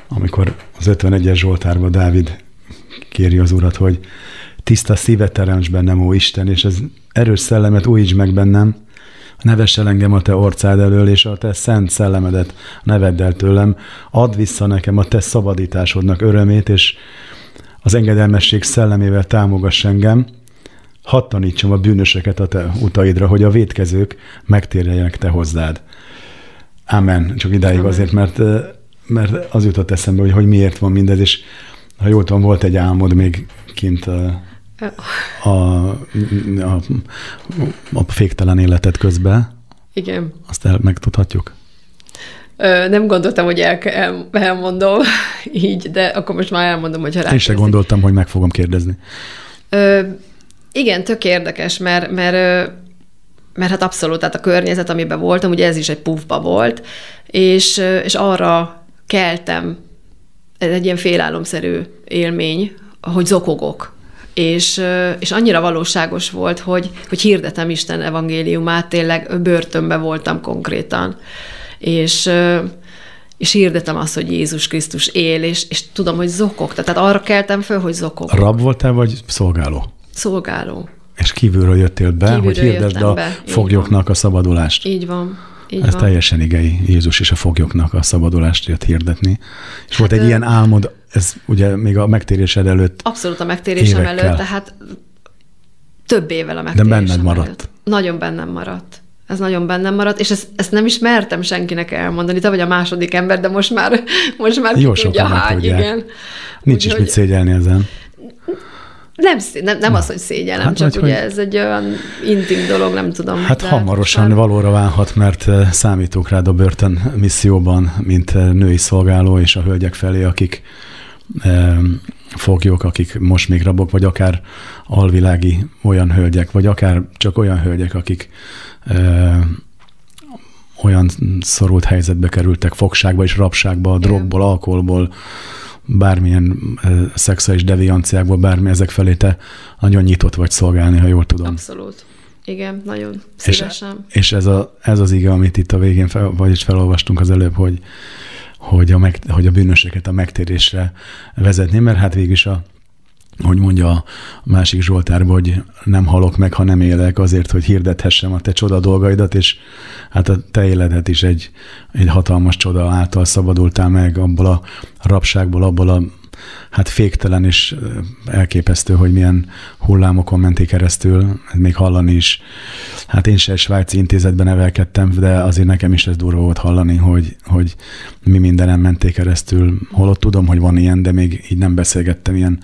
amikor az ötvenegyes Zsoltárban Dávid kéri az Urat, hogy tiszta szívet teremts bennem, ó Isten, és ez erős szellemet újíts meg bennem, ne vess el engem a te orcád elől, és a te szent szellemedet ne vedd el tőlem, add vissza nekem a te szabadításodnak örömét, és az engedelmesség szellemével támogass engem, hadd tanítsam a bűnöseket a te utaidra, hogy a vétkezők megtérjenek te hozzád. Ámen. Csak idáig Amen. Azért, mert, mert az jutott eszembe, hogy, hogy miért van mindez, és ha jól tudom, volt egy álmod még kint a, a, a, a féktelen életet közben. Igen. Azt el, megtudhatjuk? Ö, nem gondoltam, hogy el, el, elmondom így, de akkor most már elmondom, hogy ha Én sem gondoltam, hogy meg fogom kérdezni. Ö, igen, tök érdekes, mert, mert, mert hát abszolút, tehát a környezet, amiben voltam, ugye ez is egy pufba volt, és, és arra keltem, ez egy ilyen félálomszerű élmény, hogy zokogok. És, és annyira valóságos volt, hogy, hogy hirdetem Isten evangéliumát, tényleg börtönben voltam konkrétan. És, és hirdetem azt, hogy Jézus Krisztus él, és, és tudom, hogy zokog. Tehát arra keltem föl, hogy zokog. Rab voltál, vagy szolgáló? Szolgáló. És kívülről jöttél be, kívülről hogy hirdesd a be. foglyoknak a szabadulást. Így van. Így Ez van. teljesen igei. Jézus is a foglyoknak a szabadulást jött hirdetni. És hát volt egy ö... ilyen álmod, ez ugye még a megtérésed előtt. Abszolút a megtérésem évekkel. előtt, tehát több évvel a megtérésem De benned maradt. Előtt. Nagyon bennem maradt. Ez nagyon bennem maradt, és ezt, ezt nem is mertem senkinek elmondani. Te vagy a második ember, de most már, most már Jó ki tudja, hány, igen. Nincs úgy, is mit szégyelni ezen. Nem, nem, nem az, hogy szégyellem, hát, csak ugye hogy... ez egy olyan intim dolog, nem tudom. Hát hamarosan már... valóra válhat, mert számítok rád a börtön misszióban, mint női szolgáló, és a hölgyek felé, akik eh, foglyok, akik most még rabok, vagy akár alvilági olyan hölgyek, vagy akár csak olyan hölgyek, akik eh, olyan szorult helyzetbe kerültek, fogságba és rabságba, drogból, alkoholból, bármilyen uh, szexuális devianciákból, bármi ezek felé te nagyon nyitott vagy szolgálni, ha jól tudom. Abszolút. Igen, nagyon szívesen. És, és ez, a, ez az ige, amit itt a végén fel, vagyis felolvastunk az előbb, hogy, hogy, a meg, hogy a bűnöseket a megtérésre vezetni, mert hát végig is a hogy mondja a másik Zsoltárban, hogy nem halok meg, ha nem élek azért, hogy hirdethessem a te csoda dolgaidat, és hát a te életed is egy, egy hatalmas csoda által szabadultál meg abból a rabságból, abból a hát féktelen és elképesztő, hogy milyen hullámokon menték keresztül, még hallani is. Hát én se svájci intézetben nevelkedtem, de azért nekem is ez durva volt hallani, hogy, hogy mi mindenem menték keresztül. Holott tudom, hogy van ilyen, de még így nem beszélgettem ilyen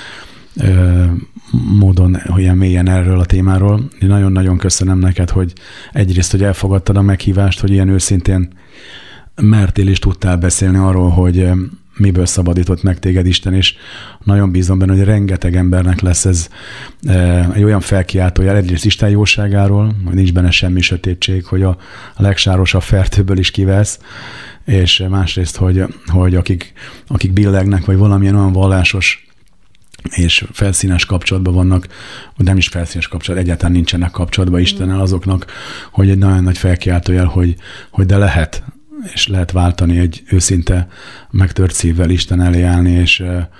ö, módon, ilyen mélyen erről a témáról. Én nagyon-nagyon köszönöm neked, hogy egyrészt, hogy elfogadtad a meghívást, hogy ilyen őszintén mertél és tudtál beszélni arról, hogy miből szabadított meg téged Isten, és nagyon bízom benne, hogy rengeteg embernek lesz ez egy olyan felkiáltójel, egyrészt Isten jóságáról, hogy nincs benne semmi sötétség, hogy a legsárosabb fertőből is kivesz, és másrészt, hogy, hogy akik, akik billegnek, vagy valamilyen olyan vallásos és felszínes kapcsolatban vannak, vagy nem is felszínes kapcsolat, egyáltalán nincsenek kapcsolatban Istennel, azoknak, hogy egy nagyon nagy felkiáltójel, hogy, hogy de lehet, és lehet váltani egy őszinte, megtört szívvel Isten elé állni, és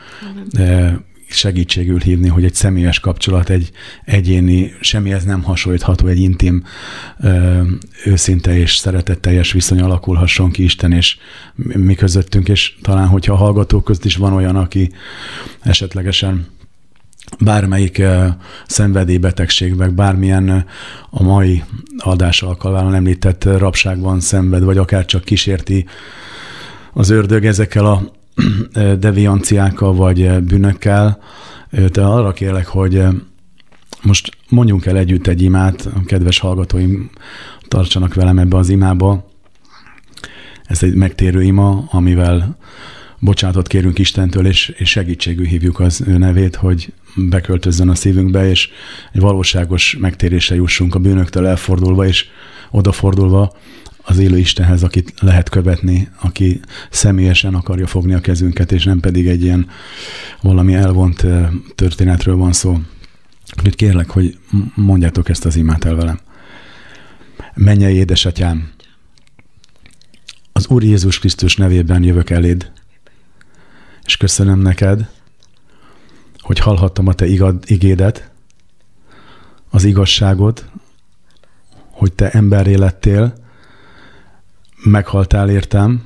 Amen. segítségül hívni, hogy egy személyes kapcsolat, egy egyéni, semmihez nem hasonlítható, egy intim, őszinte és szeretetteljes viszony alakulhasson ki Isten és mi közöttünk, és talán, hogyha a hallgatók között is van olyan, aki esetlegesen bármelyik uh, szenvedélybetegségben, bármilyen uh, a mai adás alkalmával említett uh, rabságban szenved, vagy akár csak kísérti az ördög ezekkel a uh, devianciákkal, vagy uh, bűnökkel. De arra kérlek, hogy uh, most mondjunk el együtt egy imát, a kedves hallgatóim tartsanak velem ebbe az imába. Ez egy megtérő ima, amivel bocsánatot kérünk Istentől, és, és segítségül hívjuk az ő nevét, hogy beköltözzön a szívünkbe, és egy valóságos megtérésre jussunk a bűnöktől elfordulva, és odafordulva az élő Istenhez, akit lehet követni, aki személyesen akarja fogni a kezünket, és nem pedig egy ilyen valami elvont történetről van szó. Úgyhogy kérlek, hogy mondjátok ezt az imát el velem. Mennyei édesatyám, az Úr Jézus Krisztus nevében jövök eléd, és köszönöm neked, hogy hallhattam a te igad, igédet, az igazságot, hogy te emberré lettél, meghaltál értem,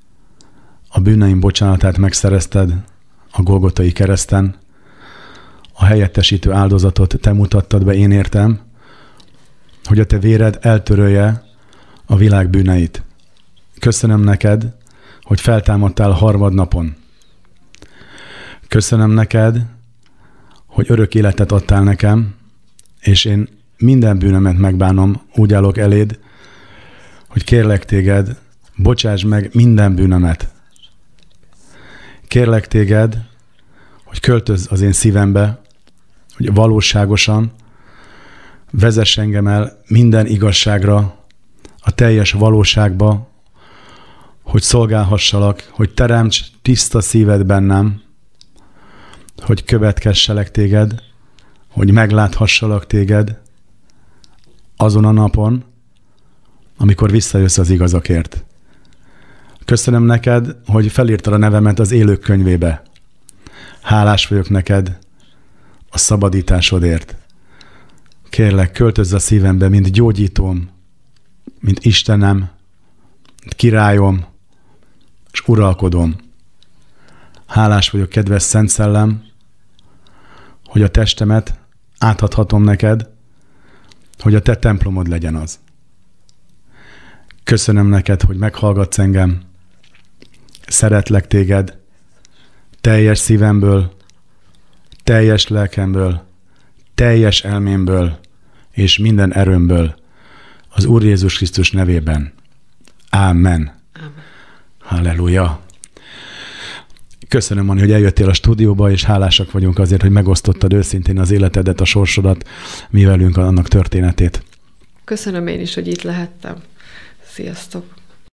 a bűneim bocsánatát megszerezted a Golgotai kereszten, a helyettesítő áldozatot te mutattad be én értem, hogy a te véred eltörölje a világ bűneit. Köszönöm neked, hogy feltámadtál harmadnapon. Köszönöm neked, hogy örök életet adtál nekem, és én minden bűnömet megbánom, úgy állok eléd, hogy kérlek téged, bocsáss meg minden bűnömet. Kérlek téged, hogy költözz az én szívembe, hogy valóságosan vezess engem el minden igazságra, a teljes valóságba, hogy szolgálhassalak, hogy teremts tiszta szíved bennem, hogy követkesselek téged, hogy megláthassalak téged azon a napon, amikor visszajössz az igazakért. Köszönöm neked, hogy felírtad a nevemet az élők könyvébe. Hálás vagyok neked a szabadításodért. Kérlek, költözz a szívembe, mint gyógyítóm, mint Istenem, mint királyom, és uralkodom. Hálás vagyok, kedves Szent Szellem, hogy a testemet átadhatom neked, hogy a te templomod legyen az. Köszönöm neked, hogy meghallgatsz engem, szeretlek téged, teljes szívemből, teljes lelkemből, teljes elmémből és minden erőmből, az Úr Jézus Krisztus nevében. Ámen. Ámen. Halleluja. Köszönöm, Ani, hogy eljöttél a stúdióba, és hálásak vagyunk azért, hogy megosztottad őszintén az életedet, a sorsodat, mi velünk annak történetét. Köszönöm én is, hogy itt lehettem. Sziasztok!